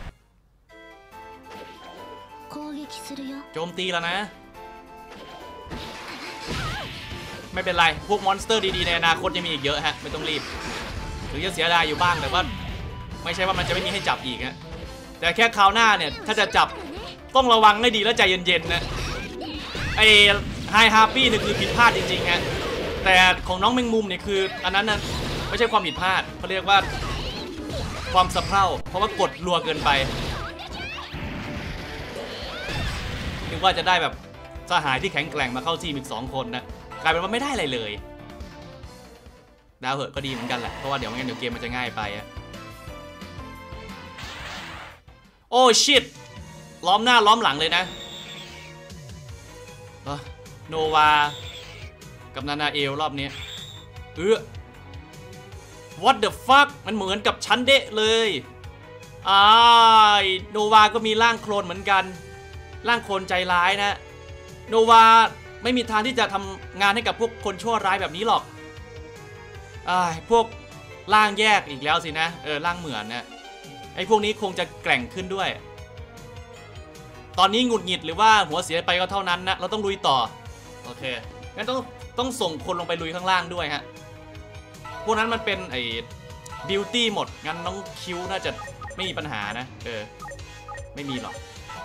โจมตีแล้วนะไม่เป็นไรพวกมอนสเตอร์ดีๆในอนาคตจะมีอีกเยอะฮะไม่ต้องรีบหรือจะเสียดายอยู่บ้างแต่ว่าไม่ใช่ว่ามันจะไม่มีให้จับอีกฮะแต่แค่คราวหน้าเนี่ยถ้าจะจับต้องระวังให้ดีและใจเย็นๆนะไอ้ไฮฮาปี้เนี่ยคือผิดพลาดจริงๆฮะแต่ของน้องแมงมุมเนี่ยคืออันนั้นนะไม่ใช่ความผิดพลาดเขาเรียกว่าความสะเพร่าเพราะว่ากดรัวเกินไปนึกว่าจะได้แบบสหายที่แข็งแกร่งมาเข้าทีมอีกสองคนนะกลายเป็นว่าไม่ได้อะไรเลยดาวเหอะก็ดีเหมือนกันแหละเพราะว่าเดี๋ยวไม่งั้นเดี๋ยวเกมมันจะง่ายไปอะโอ้ชิตล้อมหน้าล้อมหลังเลยนะโนวากับนานาเอลรอบนี้เออ What the fuck มันเหมือนกับชั้นเดะเลยอ่าโนวาก็มีร่างโคลนเหมือนกันร่างโคลนใจร้ายนะโนวาไม่มีทางที่จะทำงานให้กับพวกคนชั่วร้ายแบบนี้หรอกอ่าพวกร่างแยกอีกแล้วสินะเออร่างเหมือนนะไอ้พวกนี้คงจะแกร่งขึ้นด้วยตอนนี้หงุดหงิดหรือว่าหัวเสียไปก็เท่านั้นนะเราต้องลุยต่อโอเคงั้นต้องต้องส่งคนลงไปลุยข้างล่างด้วยฮะพวกนั้นมันเป็นไอ้บิวตี้หมดงั้นน้องคิวน่าจะไม่มีปัญหานะเออไม่มีหรอก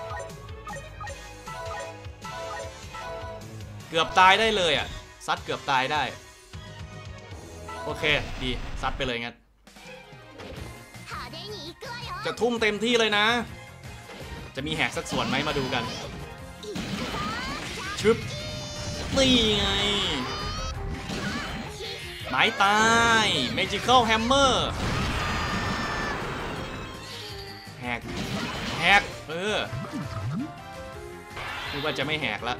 เกือบตายได้เลยอ่ะซัดเกือบตายได้โอเคดีซัดไปเลยงั้นจะทุ่มเต็มที่เลยนะจะมีแหกสักส่วนไหมมาดูกันชึบนี่ไงไม้ตาย Magical Hammer แหกแหกเออนึกว่าจะไม่แหกแล้ว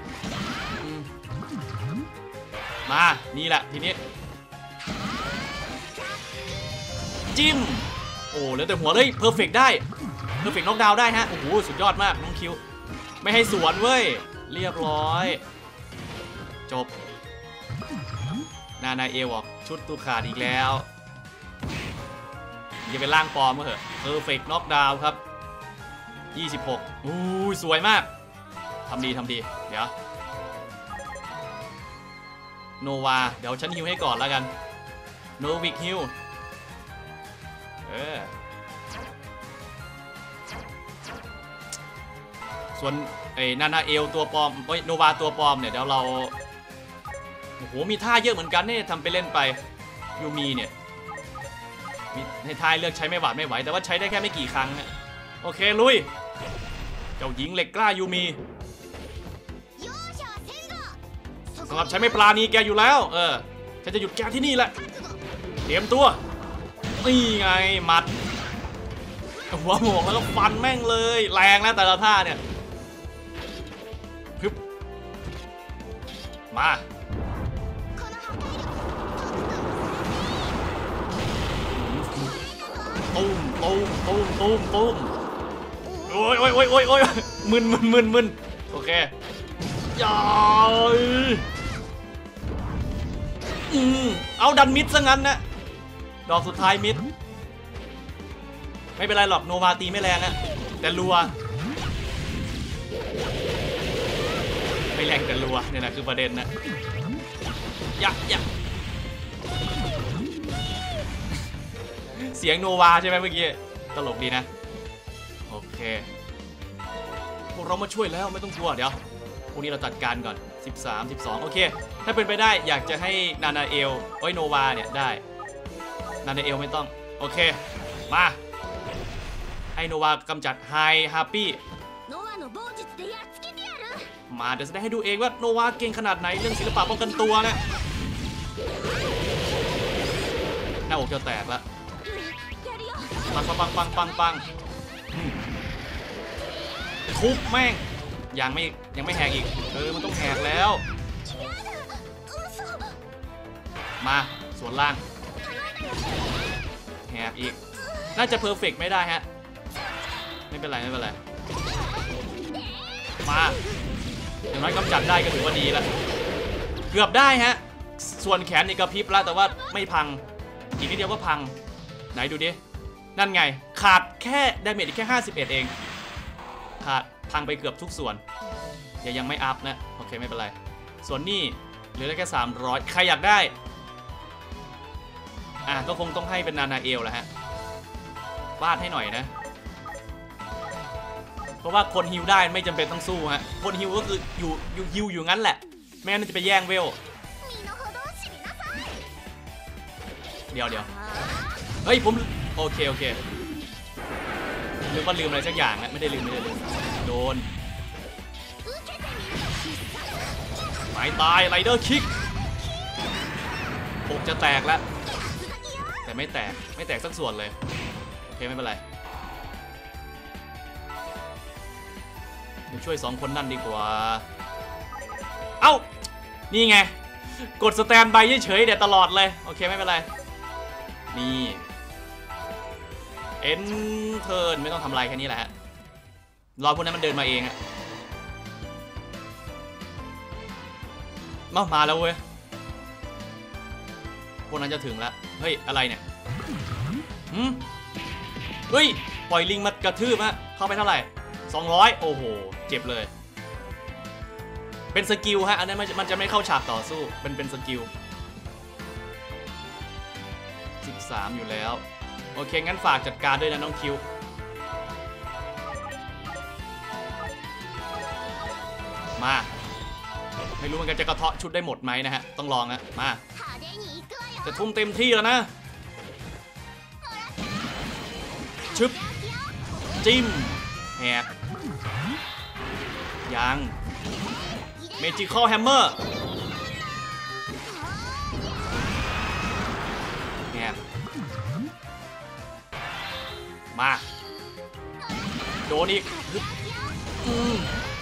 มานี่แหละทีนี้จิ้มโอ้แล้วแต่หัวเลยเพอร์เฟกต์ได้เพอร์เฟกต์น็อกดาวน์ได้ฮะโอ้โหสุดยอดมากน้องคิวไม่ให้สวนเว้ยเรียบร้อยจบนานาเอวออกชุดตูขาดอีกแล้วอย่าเป็นร่างปลอมก็เถอะเพอร์เฟกต์น็อกดาวน์ครับยี่สิบหกอู้สวยมากทำดีทำดีเดี๋ยวโนวาเดี๋ยวฉันฮิวให้ก่อนแล้วกันโนวิกฮิวเออส่วนไอ้นานาเอลตัวปลอมเอ้ยโนวาตัวปลอมเนี่ยเดี๋ยวเราโอ้โหมีท่าเยอะเหมือนกันเนี่ยทำไปเล่นไปยูมีเนี่ยมีในท้ายเลือกใช้ไม่หวาดไม่ไหวแต่ว่าใช้ได้แค่ไม่กี่ครั้งนะโอเคลุยเจ้าหญิงเหล็กกล้ายูมีสำหรับฉันไม่ปราณีแกอยู่แล้วเออฉันจะหยุดแกที่นี่แหละเตรียมตัวนี่ไงหมัดหัวหมวกแล้วก็ฟันแม่งเลยแรงแล้วแต่ละท่าเนี่ยฮึบมาตุ้มตุ้มตุ้มตุ้มตุ้มโอ้ยโอ้ยโอ้ยโอ้ยโอ้ยมึนมึนมึนมึนโอเคยายอืมเอาดันมิดซะงั้นนะดอกสุดท้ายมิดไม่เป็นไรหรอกโนวาตีไม่แรงอะแต่รัวไม่แรงแต่รัวเนี่ยนะคือประเด็นนะยะยะเสียงโนวาใช่ไหมเมื่อกี้ตลกดีนะโอเคพวกเรามาช่วยแล้วไม่ต้องกลัวเดี๋ยวพวกนี้เราจัดการก่อนสิบสาม สิบสองโอเคถ้าเป็นไปได้อยากจะให้นานาเอลโอ้ยโนวาเนี่ยได้นานาเอลไม่ต้องโอเคมาให้โนวากำจัดไฮฮาปปี้มาเดี๋ยวจะได้ให้ดูเองว่าโนวาเก่งขนาดไหนเรื่องศิลปะป้องกันตัวนะหน้าอกจะแตกแล้วปังปังปังปังปังปังทุบแม่งยังไม่ยังไม่แหกอีกเออมันต้องแหกแล้วมาส่วนล่างแหกอีกน่าจะเพอร์เฟกต์ไม่ได้ฮะไม่เป็นไรไม่เป็นไรมาอย่างน้อยกำจัดได้ก็ถือว่าดีแล้วเกือบได้ฮะส่วนแขนนี่กระพริบแล้วแต่ว่าไม่พังอีกนิดเดียวก็พังไหนดูดินั่นไงขาดแค่ดาเมจแค่ห้าสิบเอ็ดเองขาดพังไปเกือบทุกส่วนยังยังไม่อัพนะโอเคไม่เป็นไรส่วนนี้เหลือได้แค่สามร้อยใครอยากได้อ่ะก็คงต้องให้เป็นนานาเอลแหละฮะวาดให้หน่อยนะเพราะว่าคนฮิวได้ไม่จำเป็นต้องสู้ฮะคนฮิวก็คืออยู่อยู่ฮิวอยู่งั้นแหละแม่งั้นจะไปแย่งเวลเดี๋ยวเดี๋ยวเฮ้ยผมโอเคโอเคลืมว่าลืมอะไรสักอย่างนะไม่ได้ลืมไม่ได้ลืมโดนหมายตายไรเดอร์คิกอกจะแตกแล้วแต่ไม่แตกไม่แตกสักส่วนเลยโอเคไม่เป็นไรช่วยสองคนนั่นดีกว่าเอ้านี่ไงกดสแตนบายเฉยๆเดี๋ยวตลอดเลยโอเคไม่เป็นไรนี่เอ็นเทิร์นไม่ต้องทำอะไรแค่นี้แหละฮะรอพวกนั้นมันเดินมาเองอะมามาแล้วเว้ยผวกนั้นจะถึงแล้วเฮ้ยอะไรเนี่ยหืมเฮ้ยปล่อยลิงมากระทืบฮะเข้าไปเท่าไหร่สองร้อยโอ้โหเจ็บเลยเป็นสกิลฮะอันนั้นมันจะไม่เข้าฉากต่อสู้เป็นเป็นสกิลสิบสามอยู่แล้วโอเคงั้นฝากจัดการด้วยนะน้องคิวมาไม่รู้มันจะกระเทาะชุดได้หมดไหมนะฮะต้องลองนะมาจะทุ่มเต็มที่แล้วนะชึบจิ้มแหกยังเมจิคอลแฮมเมอร์แหกมาโดนอีกอืม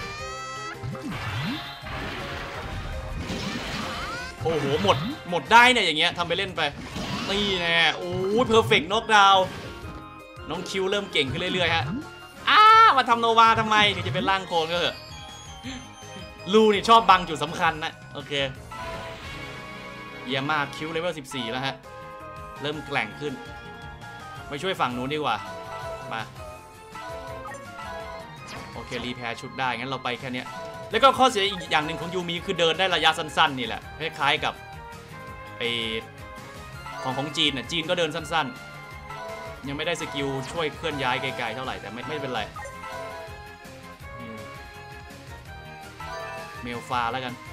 โอ้โหหมดหมดได้เนี่ยอย่างเงี้ยทำไปเล่นไปนี่แน่โอ้ยเพอร์เฟกต์น็อกดาวน์น้องคิวเริ่มเก่งขึ้นเรื่อยๆฮะอ้ามาทำโนวาทำไมถึงจะเป็นร่างโคลนก็เถอะลูนี่ชอบบังจุดสำคัญนะโอเคเยี่ยมมากคิวเลเวลสิบสี่แล้วฮะเริ่มแกร่งขึ้นไปช่วยฝั่งนู้นดีกว่ามาโอเครีแพร์ชุดได้งั้นเราไปแค่นี้แล้วก็ข้อเสียอีกอย่างหนึ่งของยูมิคือเดินได้ระยะสั้นๆนี่แหละคล้ายๆกับไอของของจีนน่ะจีนก็เดินสั้นๆยังไม่ได้สกิลช่วยเคลื่อนย้ายไกลๆเท่าไหร่แต่ไม่ไม่เป็นไรเมลฟาแล้วกัน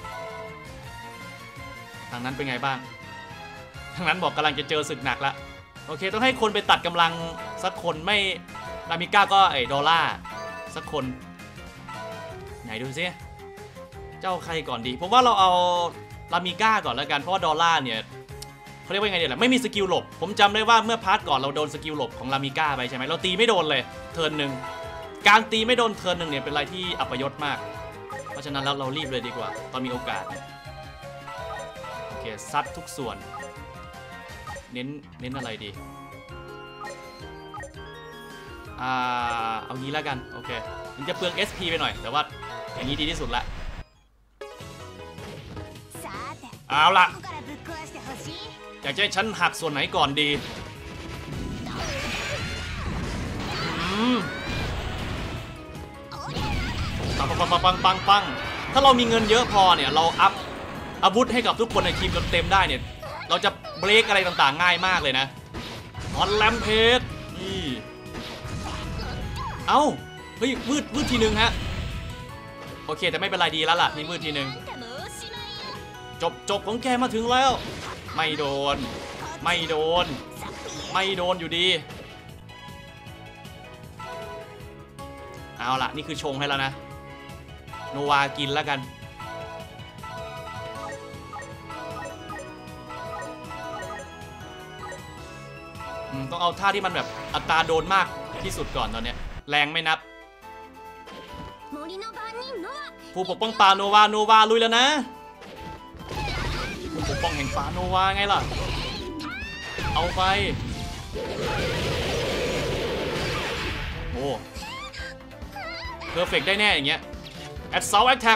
ทางนั้นเป็นไงบ้างทางนั้นบอกกำลังจะเจอศึกหนักละโอเคต้องให้คนไปตัดกำลังสักคนไม่รามิก้าก็ไอ้ดอลล่าสักคนไหนดูซิเจ้าใครก่อนดีผมว่าเราเอารามิก้าก่อนแล้วกันเพราะว่าดอลล่าเนี่ยเขาเรียกว่าไงเดี๋ยวแหละไม่มีสกิลหลบผมจำได้ว่าเมื่อพาร์ทก่อนเราโดนสกิลหลบของรามิก้าไปใช่ไหมเราตีไม่โดนเลยเทิร์นหนึ่งการตีไม่โดนเทิร์นหนึ่งเนี่ยเป็นอะไรที่อัปยศมากเพราะฉะนั้นแล้วเรารีบเลยดีกว่าตอนมีโอกาสโอเคซัดทุกส่วนเน้นเน้นอะไรดีอ่าเอางี้แล้วกันโอเคมันจะเปลือง เอส พี ไปหน่อยแต่ว่าอย่างนี้ดีที่สุดละเอาล่ะอยากจะให้ฉันหักส่วนไหนก่อนดีปังปังปังปังปังปังถ้าเรามีเงินเยอะพอเนี่ยเราอัพอาวุธให้กับทุกคนในทีมจนเต็มได้เนี่ยเราจะเบรกอะไรต่างๆง่ายมากเลยนะออนแลมเพจนี่เอ้าเฮ้ยวืดวืดทีนึงฮะโอเคแต่ไม่เป็นไรดีแล้วล่ะที่วืดทีนึงจบจบของแกมาถึงแล้วไม่โดนไม่โดนไม่โดนอยู่ดีเอาล่ะนี่คือชงให้แล้วนะโนวากินแล้วกันต้องเอาท่าที่มันแบบอัตราโดนมากที่สุดก่อนตอนเนี้ยแรงไม่นับผู้ปกป้องป่าโนวาโนวาลุยแล้วนะผู้ปกป้องแห่งป่าโนวาไงล่ะเอาไปโอ้เพอร์เฟกต์ได้แน่อย่างเงี้ยแอดเซลแอคแท็ก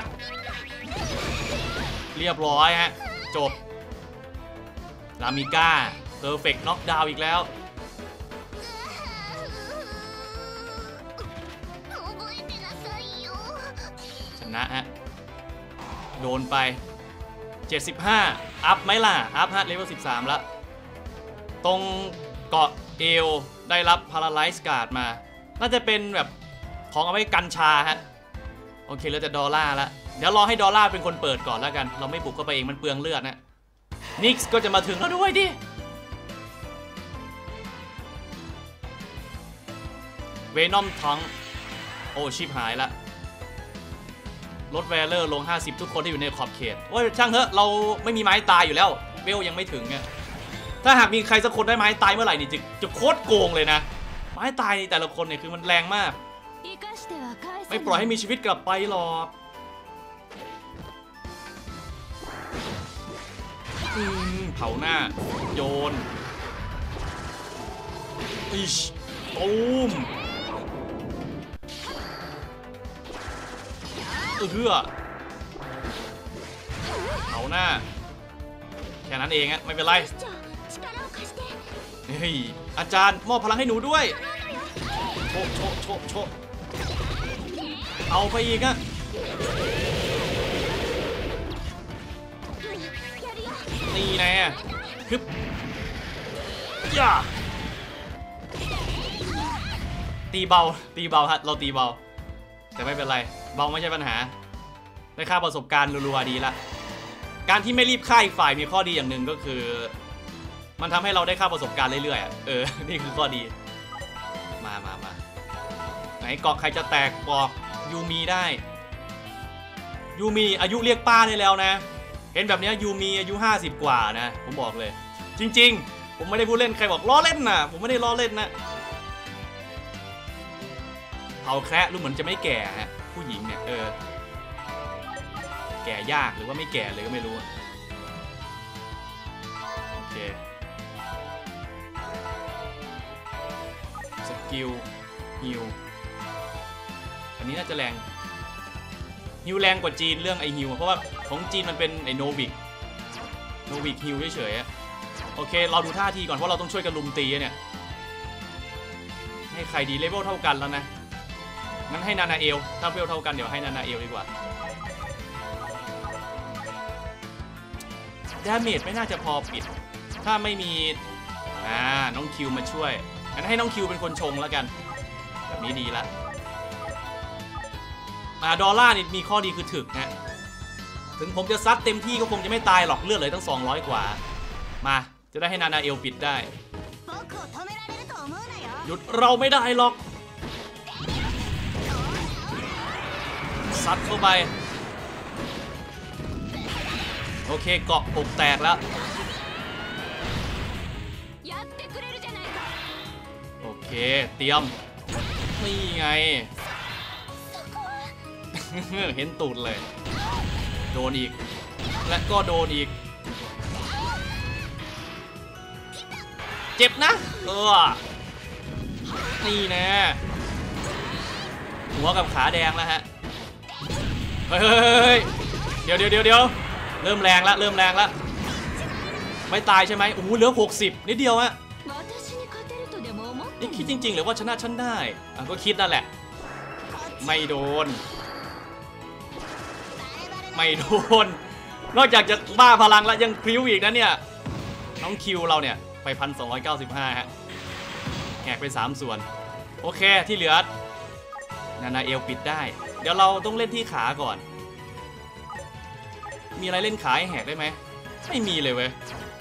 เรียบร้อยฮะจบรามิก้าเพอร์เฟกต์น็อกดาวน์อีกแล้วชนะฮะโดนไปเจ็ดสิบห้าอัพไหมล่ะอัพฮะเลเวลสิบสามแล้วตรงเกาะเอวได้รับพาราไลซ์การ์ดมาน่าจะเป็นแบบของเอาไว้กันชาฮะโอเคแล้วจะดอลล่าแล้วเดี๋ยวรอให้ดอลล่าเป็นคนเปิดก่อนแล้วกันเราไม่บุกเข้าไปเองมันเปลืองเลือดนะนิกส์ก็จะมาถึงแล้วด้วยดิเวนอมท้องโอ้ชิบหายละลดแวลเลอร์ลงห้าสิบทุกคนที่อยู่ในขอบเขตโอ้ยช่างเถอะเราไม่มีไม้ตายอยู่แล้วเวลยังไม่ถึงไงถ้าหากมีใครสักคนได้ไม้ตายเมื่อไหร่นี่จะจะโคตรโกงเลยนะไม้ตายแต่ละคนเนี่ยคือมันแรงมากไม่ปล่อยให้มีชีวิตกลับไปหรอกเผาหน้าโยนอิชตูมเอื้อเผาหน้าแค่นั้นเองอะไม่เป็นไรฮ้ยอาจารย์มอบพลังให้หนูด้วยโชะโชะโชะโชะเอาไปอีกอะนี่แน่ฮึบย่าตีเบาตีเบาฮะเราตีเบาแต่ไม่เป็นไรเบาไม่ใช่ปัญหาได้ค่าประสบการณ์รัวๆดีละการที่ไม่รีบฆ่าอีกฝ่ายมีข้อดีอย่างหนึ่งก็คือมันทำให้เราได้ค่าประสบการณ์เรื่อยๆเออนี่คือข้อดีมามามาไหนเกาะใครจะแตกบอกยูมีได้ยูมีอายุเรียกป้าได้แล้วนะเห็นแบบนี้ยูมีอายุห้าสิบกว่านะผมบอกเลยจริงๆผมไม่ได้พูดเล่นใครบอกล้อเล่นนะผมไม่ได้ล้อเล่นนะเผาแคระรู้เหมือนจะไม่แก่ฮะผู้หญิงเนี่ยเออแก่ยากหรือว่าไม่แก่เลยก็ไม่รู้โอเคสกิลฮิวอันนี้น่าจะแรงฮิวแรงกว่าจีนเรื่องไอฮิวเพราะว่าของจีนมันเป็นไอโนวิกโนวิกฮิวเฉยๆโอเคเราดูท่าทีก่อนเพราะเราต้องช่วยกันลุมตีเนี่ยให้ใครดีเลเวลเท่ากันแล้วนะงั้นให้นานาเอลถ้าเลเวลเท่ากันเดี๋ยวให้นานาเอลดีกว่าดาเมจไม่น่าจะพอปิดถ้าไม่มีอ่าน้องคิวมาช่วยงั้นให้น้องคิวเป็นคนชงแล้วกันแบบนี้ดีละอ่าดอลล่านี่มีข้อดีคือถึกนะถึงผมจะซัดเต็มที่ก็คงจะไม่ตายหรอกเลือดเลยตั้งสองร้อยกว่ามาจะได้ให้นานาเอลปิดได้หยุดเราไม่ได้หรอกซัดเข้าไปโอเคเกาะอกแตกแล้วโอเคเตรียมนี่ไง เห็นตูดเลยโดนอีกและก็โดนอีกเจ็บนะเออนี่แน่หัวกับขาแดงแล้วฮะเฮ้ยเดี๋ยวเดี๋ยวเดี๋ยวเดี๋ยวเริ่มแรงแล้วเริ่มแรงแล้วไม่ตายใช่ไหมโอ้โหเหลือหกสิบนิดเดียวอะนี่คิดจริงๆหรือว่าชนะฉันได้อ่ะก็คิดนั่นแหละไม่โดนไม่โดนนอกจากจะบ้าพลังแล้วยังพริ้วอีกนะเนี่ยน้องคิวเราเนี่ยไปพันสองร้อยเก้าสิบห้าฮะแหกไปสามส่วนโอเคที่เหลือนานาเอลปิดได้เดี๋ยวเราต้องเล่นที่ขาก่อนมีอะไรเล่นขาให้แหกได้ไหมไม่มีเลยเว้ย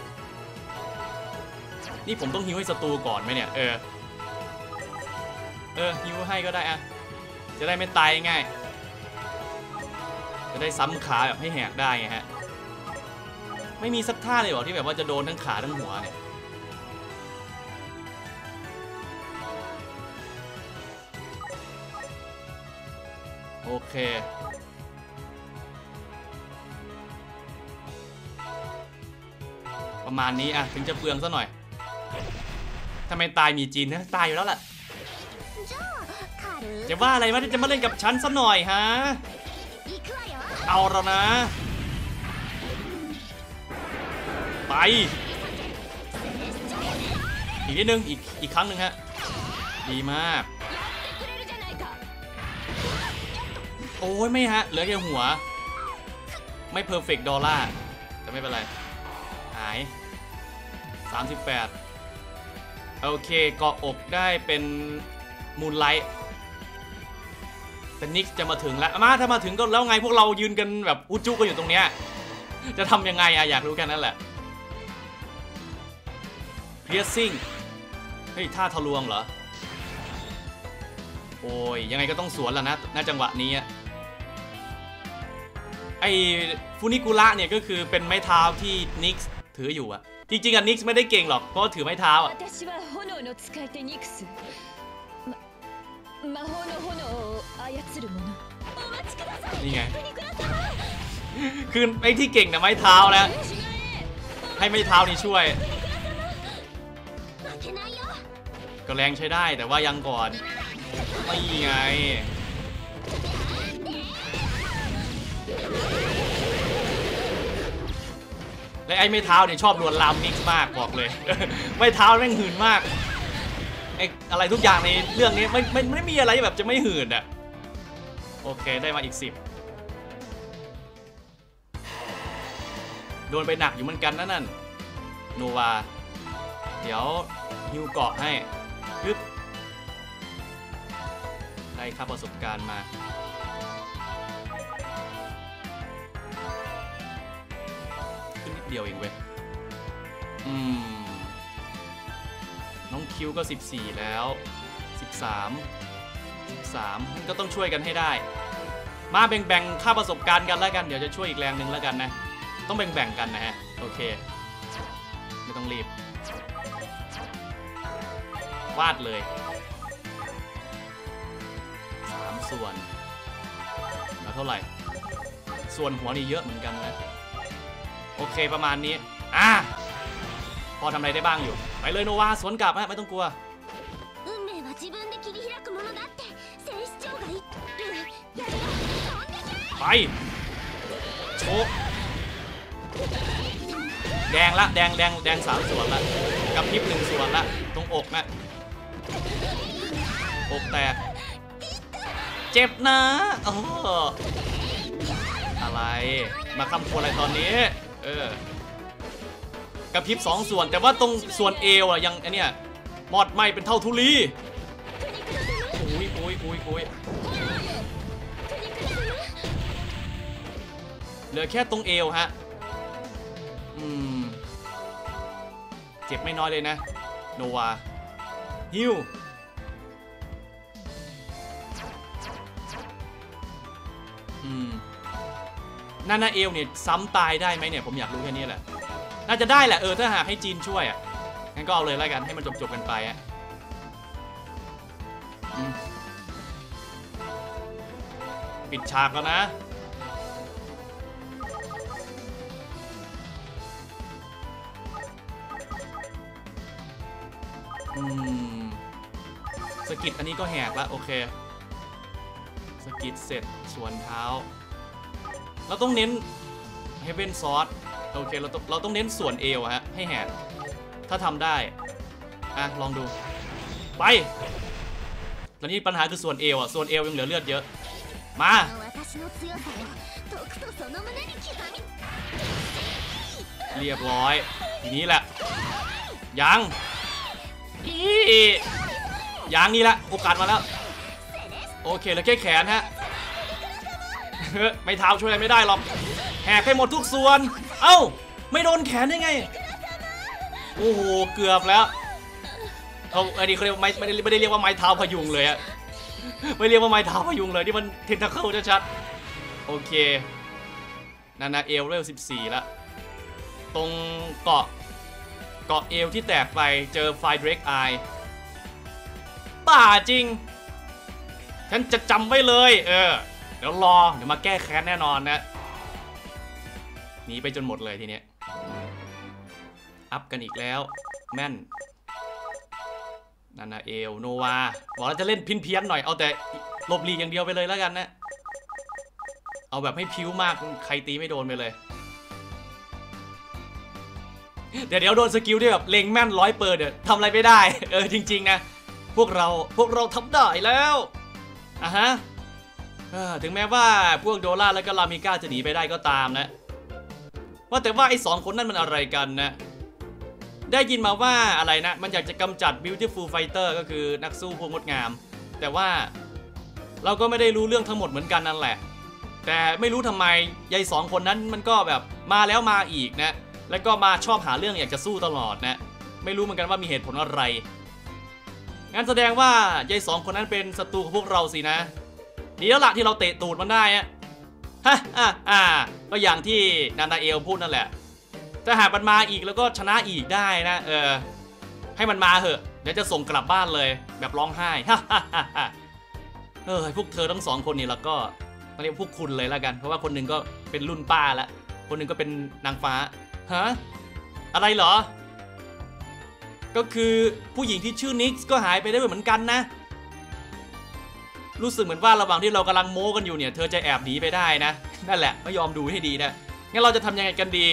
นี่ผมต้องฮิวให้ศัตรูก่อนไหมเนี่ยเออเออฮิวให้ก็ได้อะจะได้ไม่ตายง่ายจะได้ซ้ำขาแบบให้แหกได้ไงฮะไม่มีสักท่าเลยหรอที่แบบว่าจะโดนทั้งขาทั้งหัวเนี่ยโอเคประมาณนี้อะถึงจะเปลืองซะหน่อยถ้าไม่ตายมีจีนนะตายอยู่แล้วแหละจะว่าอะไรวะจะมาเล่นกับฉันซะหน่อยฮะเอาแล้วนะไปอีกนิดนึงอีกอีกครั้งหนึ่งฮะดีมากโอ้ยไม่ฮะเหลือแค่หัวไม่เพอร์เฟกต์ดอลลาร์แต่ไม่เป็นไรหายสามสิบแปดโอเคเกาะอกได้เป็นมูนไลท์แต่นิกจะมาถึงแล้วมาถ้ามาถึงก็แล้วไงพวกเรายืนกันแบบอุจุกันอยู่ตรงเนี้ยจะทำยังไงอะอยากรู้กันนั่นแหละเพียร์ซิ่งเฮ้ยท่าทะลวงเหรอโอ้ยยังไงก็ต้องสวนแล้วนะณจังหวะนี้ไอ้ฟูนิกุระเนี่ยก็คือเป็นไม้เท้าที่นิกถืออยู่อะจริงๆอะนิกไม่ได้เก่งหรอกเพราะถือไม้เท้าอะนี่ไงคือไอ้ที่เก่งนะไม้เท้าแล้วให้ไม้เท้านี่ช่วยก็แรงใช้ได้แต่ว่ายังก่อนไม่ไงแแต่ไอ้ไม้เท้าเนี่ยชอบลวนลามนิกมากบอกเลยไม้เท้าแม่งหื่นมากไอ้อะไรทุกอย่างในเรื่องนี้ไม่ไม่ไม่มีอะไรแบบจะไม่หื่นอ่ะโอเคได้มาอีกสิบโดนไปหนักอยู่เหมือนกันนะนั่นโนวาเดี๋ยวฮิวเกาะให้ปึ๊บได้ค่าประสบการณ์มาขึ้นนิดเดียวเองเว้ยอืมน้องคิวก็สิบสี่แล้วสิบสาม สิบสามก็ต้องช่วยกันให้ได้มาแบ่งๆค่าประสบการณ์กันแล้วกันเดี๋ยวจะช่วยอีกแรงหนึ่งแล้วกันนะต้องแบ่งๆกันนะฮะโอเคไม่ต้องรีบวาดเลยสามส่วนแล้วเท่าไหร่ส่วนหัวนี่เยอะเหมือนกันนะโอเคประมาณนี้อ่ะพอทำอะไรได้บ้างอยู่ไปเลยโนวาสวนกลับฮะไม่ต้องกลัวไปโชกแดงละแดงแดงแดงสามส่วนละกับพริบหนึ่งส่วนละตรงอกนะอกแตกเจ็บนะโอ้อะไรมาคำควรอะไรตอนนี้เออกระพริบสองส่วนแต่ว่าตรงส่วนเอวอะยังไอเนี้ยมอดไหมเป็นเท่าทุลีอุ้ยอุ้ยอุ้ยอุ้ยเหลือแค่ตรงเอวฮะอืมเจ็บไม่น้อยเลยนะโนวาฮิวอืมนานาเอลเนี่ยซ้ำตายได้ไหมเนี่ยผมอยากรู้แค่นี้แหละน่าจะได้แหละเออถ้าหากให้จีนช่วยอ่ะงั้นก็เอาเลยแล้วกันให้มันจบๆกันไปอ่ะปิดฉากแล้วนะอืมสกิดอันนี้ก็แหกแล้วโอเคสกิดเสร็จส่วนเท้าเราต้องเน้นเฮเวนซอสโอเคเราต้องเราต้องเน้นส่วนเอวฮะให้แหกถ้าทำได้อ่ะลองดูไปตอนนี้ปัญหาคือส่วนเอวอ่ะส่วนเอวยังเหลือเลือดเยอะมาเรียบร้อยทีนี้แหละยังอียังนี่แหละโอกาสมาแล้วโอเคแล้วแค่แขนฮะไม่เท้าช่วยอะไรไม่ได้หรอกแหกให้หมดทุกส่วนเอ้าไม่โดนแขนได้ไงโอ้โหเกือบแล้วเขาอันนี้เขาเรียกไม่ไม่ได้ไม่ได้เรียกว่าไม้เท้าพยุงเลยอะไม่เรียกว่าไม้เท้าพยุงเลยที่มันเทนทาเคิลชัดๆโอเคนานาเอลเวลสิบสี่ละตรงเกาะเกาะเอวที่แตกไปเจอไฟเดรกไอป่าจริงฉันจะจำไว้เลยเออเดี๋ยวรอเดี๋ยวมาแก้แค้นแน่นอนนะหนีไปจนหมดเลยทีเนี้ยอัพกันอีกแล้วแม่นนานาเอลโนวาบอกแล้วจะเล่นพินเพี้ยนหน่อยเอาแต่หลบหลีกอย่างเดียวไปเลยแล้วกันนะเอาแบบให้พิ้วมากใครตีไม่โดนไปเลยเดี๋ยวเดี๋ยวโดนสกิลที่แบบเล็งแม่นร้อยเปอร์เดี๋ยวทำอะไรไม่ได้เออจริงๆนะพวกเราพวกเราทำได้แล้วอ่ะฮะถึงแม้ว่าพวกโดล่าและก็ลามิก้าจะหนีไปได้ก็ตามนะว่าแต่ว่าไอ้สองคนนั่นมันอะไรกันนะได้ยินมาว่าอะไรนะมันอยากจะกำจัด Beautiful Fighter ก็คือนักสู้ผู้งดงามแต่ว่าเราก็ไม่ได้รู้เรื่องทั้งหมดเหมือนกันนั่นแหละแต่ไม่รู้ทำไมยายสองคนนั้นมันก็แบบมาแล้วมาอีกนะแล้วก็มาชอบหาเรื่องอยากจะสู้ตลอดนะไม่รู้เหมือนกันว่ามีเหตุผลอะไรงั้นแสดงว่ายายสองคนนั้นเป็นศัตรูของพวกเราสินะดีแล้วล่ะที่เราเตะตูดมันได้อะฮะอ่าอ่าก็อย่างที่นานาเอลพูดนั่นแหละถ้าหากมันมาอีกแล้วก็ชนะอีกได้นะเออให้มันมาเถอะเดี๋ยวจะส่งกลับบ้านเลยแบบร้องไห้ฮ่าฮ่าฮ่าฮ่าเออพวกเธอทั้งสองคนนี่แล้วก็เรียกพวกคุณเลยแล้วกันเพราะว่าคนหนึ่งก็เป็นรุ่นป้าแล้วคนหนึ่งก็เป็นนางฟ้าฮะอะไรเหรอก็คือผู้หญิงที่ชื่อนิกส์ก็หายไปได้เหมือนกันนะรู้สึกเหมือนว่าระหว่างที่เรากำลังโม้กันอยู่เนี่ยเธอจะแอบหนีไปได้นะนั่นแหละไม่ยอมดูให้ดีนะงั้นเราจะทำยังไงกันดี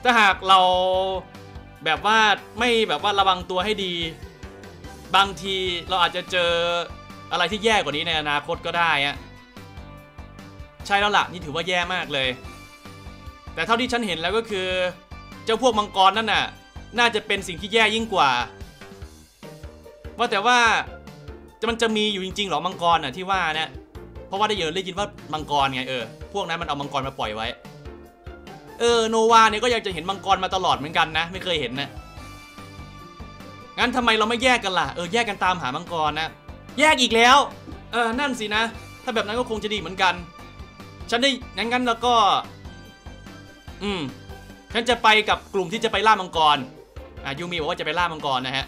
ถ้าหากเราแบบว่าไม่แบบว่าระวังตัวให้ดีบางทีเราอาจจะเจออะไรที่แย่กว่านี้ในอนาคตก็ได้อะใช่แล้วล่ะนี่ถือว่าแย่มากเลยแต่เท่าที่ฉันเห็นแล้วก็คือเจ้าพวกมังกรนั่นน่ะน่าจะเป็นสิ่งที่แย่ยิ่งกว่าว่าแต่ว่าจะมันจะมีอยู่จริงๆหรอมังกรน่ะที่ว่าเนี่ยเพราะว่าได้ยินได้ยินว่ามังกรไงเออพวกนั้นมันเอามังกรมาปล่อยไว้เออโนวาเนี่ยก็อยากจะเห็นมังกรมาตลอดเหมือนกันนะไม่เคยเห็นนะงั้นทำไมเราไม่แยกกันล่ะเออแยกกันตามหามังกรนะแยกอีกแล้วเออนั่นสินะถ้าแบบนั้นก็คงจะดีเหมือนกันฉันได้งั้นงั้นแล้วก็อืมฉันจะไปกับกลุ่มที่จะไปล่ามังกรอ่ะยูมีบอกว่าจะไปล่ามังกรนะฮะ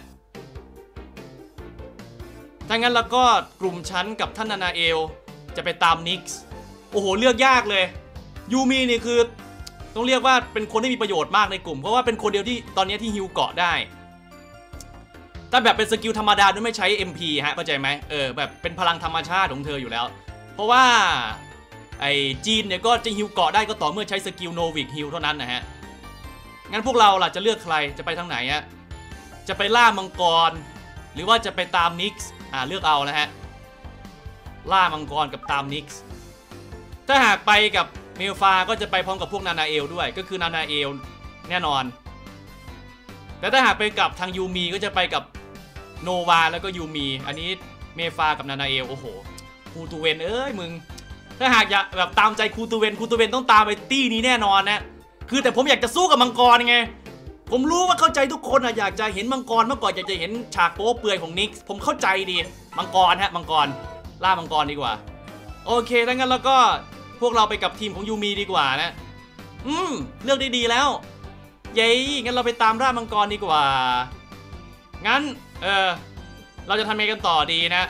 ถ้างั้นแล้วก็กลุ่มฉันกับท่านนานาเอลจะไปตามนิกส์โอ้โหเลือกยากเลยยูมีนี่คือต้องเรียกว่าเป็นคนที่มีประโยชน์มากในกลุ่มเพราะว่าเป็นคนเดียวที่ตอนนี้ที่ฮิวเกาะได้ถ้าแบบเป็นสกิลธรรมดาด้วยไม่ใช้ เอ็ม พี ฮะเข้าใจไหมเออแบบเป็นพลังธรรมชาติของเธออยู่แล้วเพราะว่าไอจีนเนี่ยก็จะฮิวเกาะได้ก็ต่อเมื่อใช้สกิลโนวิกฮิวเท่านั้นนะฮะงั้นพวกเราล่ะจะเลือกใครจะไปทางไหนอะจะไปล่ามังกรหรือว่าจะไปตามนิกส์อ่าเลือกเอานะฮะล่ามังกรกับตามนิกส์ถ้าหากไปกับเมลฟาก็จะไปพร้อมกับพวกนานาเอลด้วยก็คือนานาเอลแน่นอนแต่ถ้าหากไปกับทางยูมีก็จะไปกับโนวาแล้วก็ยูมีอันนี้เมฟากับนานาเอลโอ้โหคูตูเวนเอ้ยมึงถ้าหากอยากแบบตามใจคูตูเวนคูตูเวนต้องตามไปตี้นี้แน่นอนนะคือแต่ผมอยากจะสู้กับมังกรไงผมรู้ว่าเข้าใจทุกคนอะอยากจะเห็นมังกรเมื่อก่อนอยากจะเห็นฉากโป๊เปลือยของนิกส์ผมเข้าใจดีมังกรฮะมังกรล่ามังกรดีกว่าโอเคถ้างั้นแล้วก็พวกเราไปกับทีมของยูมีดีกว่านะอืมเลือกได้ดีแล้วเย้งั้นเราไปตามล่ามังกรดีกว่างั้นเออเราจะทำยังไงกันต่อดีนะ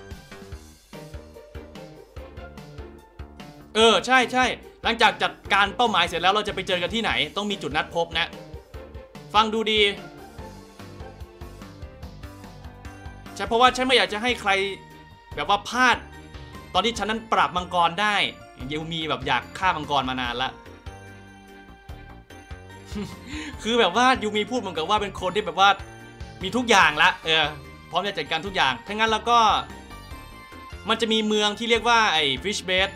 เออใช่ใช่หลังจากจัดการเป้าหมายเสร็จแล้วเราจะไปเจอกันที่ไหนต้องมีจุดนัดพบนะฟังดูดีใช่เพราะว่าฉันไม่อยากจะให้ใครแบบว่าพลาดตอนที่ฉันนั้นปราบมังกรได้ยูมีแบบอยากฆ่ามังกรมานานละ คือแบบว่ายูมีพูดเหมือนกับว่าเป็นคนที่แบบว่ามีทุกอย่างละเออพร้อมจะจัดการทุกอย่างถ้างั้นแล้วก็มันจะมีเมืองที่เรียกว่าไอ้ฟิชเบด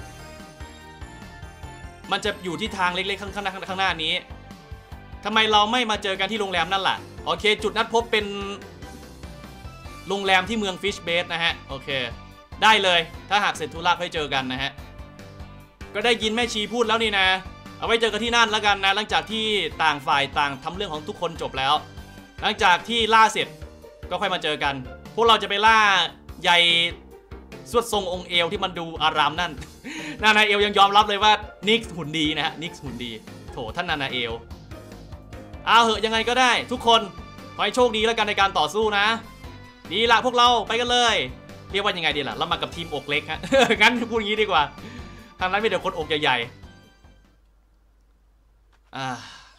มันจะอยู่ที่ทางเล็กๆข้างหน้าข้างหน้านี้ทำไมเราไม่มาเจอกันที่โรงแรมนั่นล่ะโอเคจุดนัดพบเป็นโรงแรมที่เมืองฟิชเบดนะฮะโอเคได้เลยถ้าหากเสร็จธุระค่อยเจอกันนะฮะก็ได้ยินแม่ชีพูดแล้วนี่นะเอาไว้เจอกันที่นั่นแล้วกันนะหลังจากที่ต่างฝ่ายต่างทำเรื่องของทุกคนจบแล้วหลังจากที่ล่าเสร็จก็ค่อยมาเจอกันพวกเราจะไปล่าใยสวดทรงองค์เอวที่มันดูอารามนั่น นานาเอลยังยอมรับเลยว่านิกส์หุ่นดีนะฮะนิกส์หุ่นดีโถท่านนานาเอลเอาเหอะยังไงก็ได้ทุกคนขอให้โชคดีแล้วกันในการต่อสู้นะดีละพวกเราไปกันเลยเรียกว่ายังไงดีล่ะเรามากับทีมอกเล็กฮะ งั้นพูดอย่างนี้ดีกว่าทางนั้นมีแต่คนอกใหญ่ๆอ่า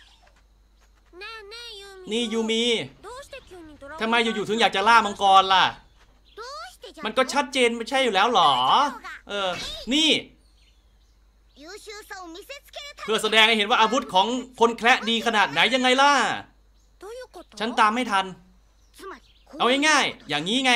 นี่ยูมีทำไมอยู่ๆถึงอยากจะล่ามังกรล่ะมันก็ชัดเจนไม่ใช่อยู่แล้วหรอเออนี่เพื่อแสดงให้เห็นว่าอาวุธของคนแคระดีขนาดไหนยังไงล่ะฉันตามไม่ทันเอาง่ายๆอย่างนี้ไง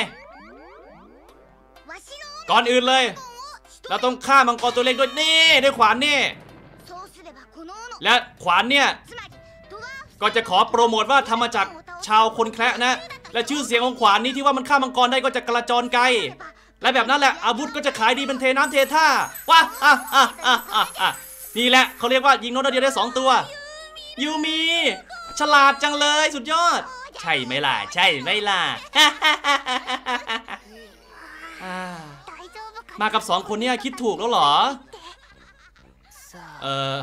ก่อนอื่นเลยเราต้องฆ่ามังกรตัวเล็กด้วยนี่ด้วยขวานนี่และขวานเนี่ยก็จะขอโปรโมทว่าทำมาจากชาวคนแคระนะและชื่อเสียงของขวานนี้ที่ว่ามันฆ่ามังกรได้ก็จะกระจรไกลและแบบนั้นแหละอาวุธก็จะขายดีเป็นเทน้ำเทท่าว้าอ่ะอ่ะอ่ะอ่ะอ่ะนี่แหละเขาเรียกว่ายิงนกเดียวได้สองตัวยูมีฉลาดจังเลยสุดยอดใช่ไหมล่ะใช่ไหมล่ะ มากับสองคนเนี่ยคิดถูกแล้วเหรอเออ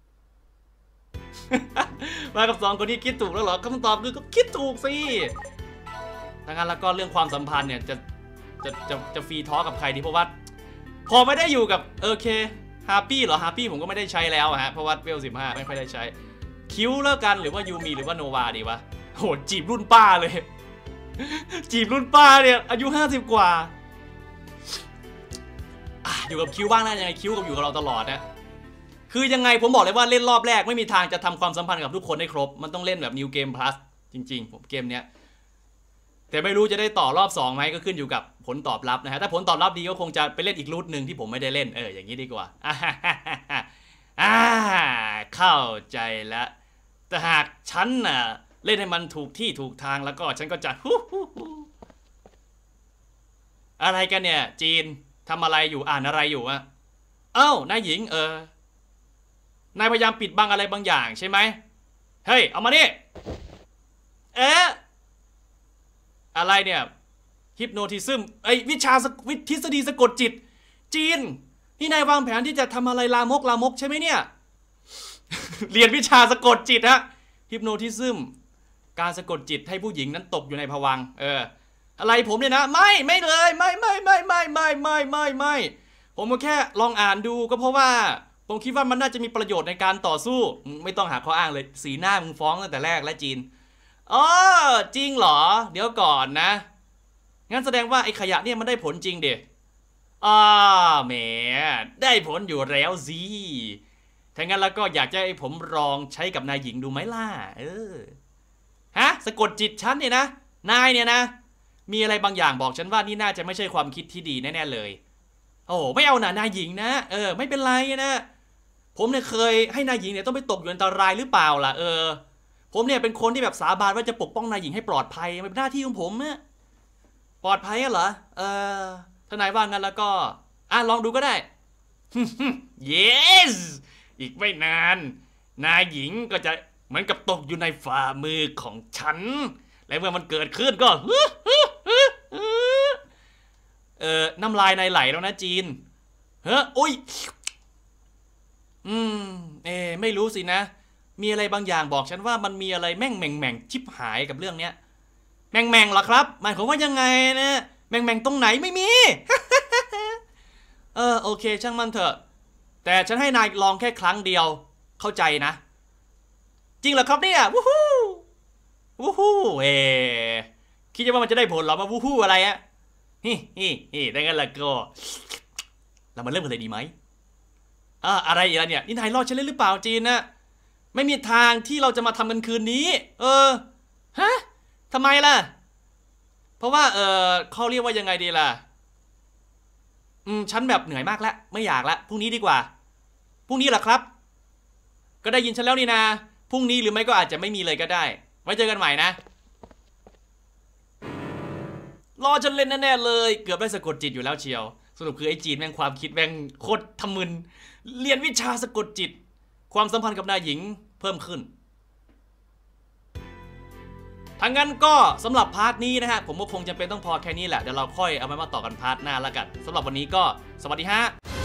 มากับสองคนนี้คิดถูกแล้วเหรอคำตอบคือก็คิดถูกสิถ้างั้นแล้วก็เรื่องความสัมพันธ์เนี่ยจะจะจะจะฟรีทอกับใครดีเพราะว่าพอไม่ได้อยู่กับโอเคฮาปี้เหรอฮาปี้ผมก็ไม่ได้ใช้แล้วฮะเพราะว่าเวลสิบห้าไม่ค่อยได้ใช้คิวเลิกกันหรือว่ายูมีหรือว่าโนวาดีวะโหจีบรุ่นป้าเลย จีบรุ่นป้าเนี่ยอายุห้าสิบกว่าอยู่กับคิวบ้างนะยังไงคิวกับอยู่กับเราตลอดนะคคือยังไงผมบอกเลยว่าเล่นรอบแรกไม่มีทางจะทำความสัมพันธ์กับทุกคนได้ครบมันต้องเล่นแบบ New Game Plus จริงๆผมเกมเนี้ยแต่ไม่รู้จะได้ต่อรอบสองไหมก็ขึ้นอยู่กับผลตอบรับนะฮะถ้าผลตอบรับดีก็คงจะไปเล่นอีกรูทหนึ่งที่ผมไม่ได้เล่นเอออย่างนี้ดีกว่าอ่าเข้าใจแล้วแต่หากฉันน่ะเล่นให้มันถูกที่ถูกทางแล้วก็ฉันก็จะอะไรกันเนี่ยจีนทำอะไรอยู่อ่านอะไรอยู่อะเอ้านายหญิงเออนายพยายามปิดบังอะไรบางอย่างใช่ไหมเฮ้ยเอามานี่เอ๊ะอะไรเนี่ยฮิปโนทิซึมไอวิชาวิทฤษฎีสะกดจิตจีนนี่นายวางแผนที่จะทำอะไรลามกลามกใช่ไหมเนี่ย เรียนวิชาสะกดจิตฮะฮิปโนทิซึมการสะกดจิตให้ผู้หญิงนั้นตกอยู่ในภวังค์เอออะไรผมเนี่ยนะไม่ไม่เลยไม่ไม่ไม่ไม่ไม่ไม่ไม่ไม่ผมก็แค่ลองอ่านดูก็เพราะว่าผมคิดว่ามันน่าจะมีประโยชน์ในการต่อสู้ไม่ต้องหาข้ออ้างเลยสีหน้ามึงฟ้องตั้งแต่แรกแล้วจีนอ๋อจริงเหรอเดี๋ยวก่อนนะงั้นแสดงว่าไอ้ขยะเนี่ยมันได้ผลจริงเด็อ่าแหมได้ผลอยู่แล้วสิถ้างั้นแล้วก็อยากจะให้ผมลองใช้กับนายหญิงดูไหมล่ะเออฮะสะกดจิตฉันเนี่ยนะนายเนี่ยนะมีอะไรบางอย่างบอกฉันว่านี่น่าจะไม่ใช่ความคิดที่ดีแน่ๆเลยโอ้ไม่เอาหน่านายหญิงนะเออไม่เป็นไรนะผมเนี่ยเคยให้นายหญิงเนี่ยต้องไปตกอยู่อันตรายหรือเปล่าล่ะเออผมเนี่ยเป็นคนที่แบบสาบานว่าจะปกป้องนายหญิงให้ปลอดภัยมันเป็นหน้าที่ของผมนะปลอดภัยเหรอเออถ้านายว่างั้นแล้วก็อ่ะลองดูก็ได้ yes อีกไม่นานนายหญิงก็จะเหมือนกับตกอยู่ในฝ่ามือของฉันและเมื่อมันเกิดขึ้นก็เออน้ำลายนายไหลแล้วนะจีนเฮ้ออุ้ยอืมเอไม่รู้สินะมีอะไรบางอย่างบอกฉันว่ามันมีอะไรแม่งแม่งแม่งชิบหายกับเรื่องเนี้ยแม่งแม่งเหรอครับหมายความว่ายังไงนะแม่งแม่งตรงไหนไม่มี เออโอเคช่างมันเถอะแต่ฉันให้นายลองแค่ครั้งเดียวเข้าใจนะจริงเหรอครับเนี่ยวู้ฮู้วู้ฮู้เอคิดว่ามันจะได้ผลหรอมาวู้ฮู้อะไรอะฮิฮิฮิได้งั้นละก็เรามาเริ่มกันเลยดีไหมอ่าอะไรอีกแล้วเนี่ยนี่นายรอดฉันเล่นหรือเปล่าจีนนะไม่มีทางที่เราจะมาทำกันคืนนี้เออฮะทำไมล่ะเพราะว่าเออเขาเรียกว่ายังไงดีล่ะอืมฉันแบบเหนื่อยมากแล้วไม่อยากละพรุ่งนี้ดีกว่าพรุ่งนี้เหรอครับก็ได้ยินฉันแล้วนี่นะพรุ่งนี้หรือไม่ก็อาจจะไม่มีเลยก็ได้ไว้เจอกันใหม่นะรอฉันเล่นแน่ๆเลยเกือบได้สะกดจิตอยู่แล้วเชียวสรุปคือไอ้จีนแม่งความคิดแม่งโคตรทำมึนเรียนวิชาสะกดจิตความสัมพันธ์กับนายหญิงเพิ่มขึ้นทั้งนั้นก็สำหรับพาร์ทนี้นะฮะผมก็คงจำเป็นต้องพอแค่นี้แหละเดี๋ยวเราค่อยเอาไว้มาต่อกันพาร์ทหน้าแล้วกันสำหรับวันนี้ก็สวัสดีฮะ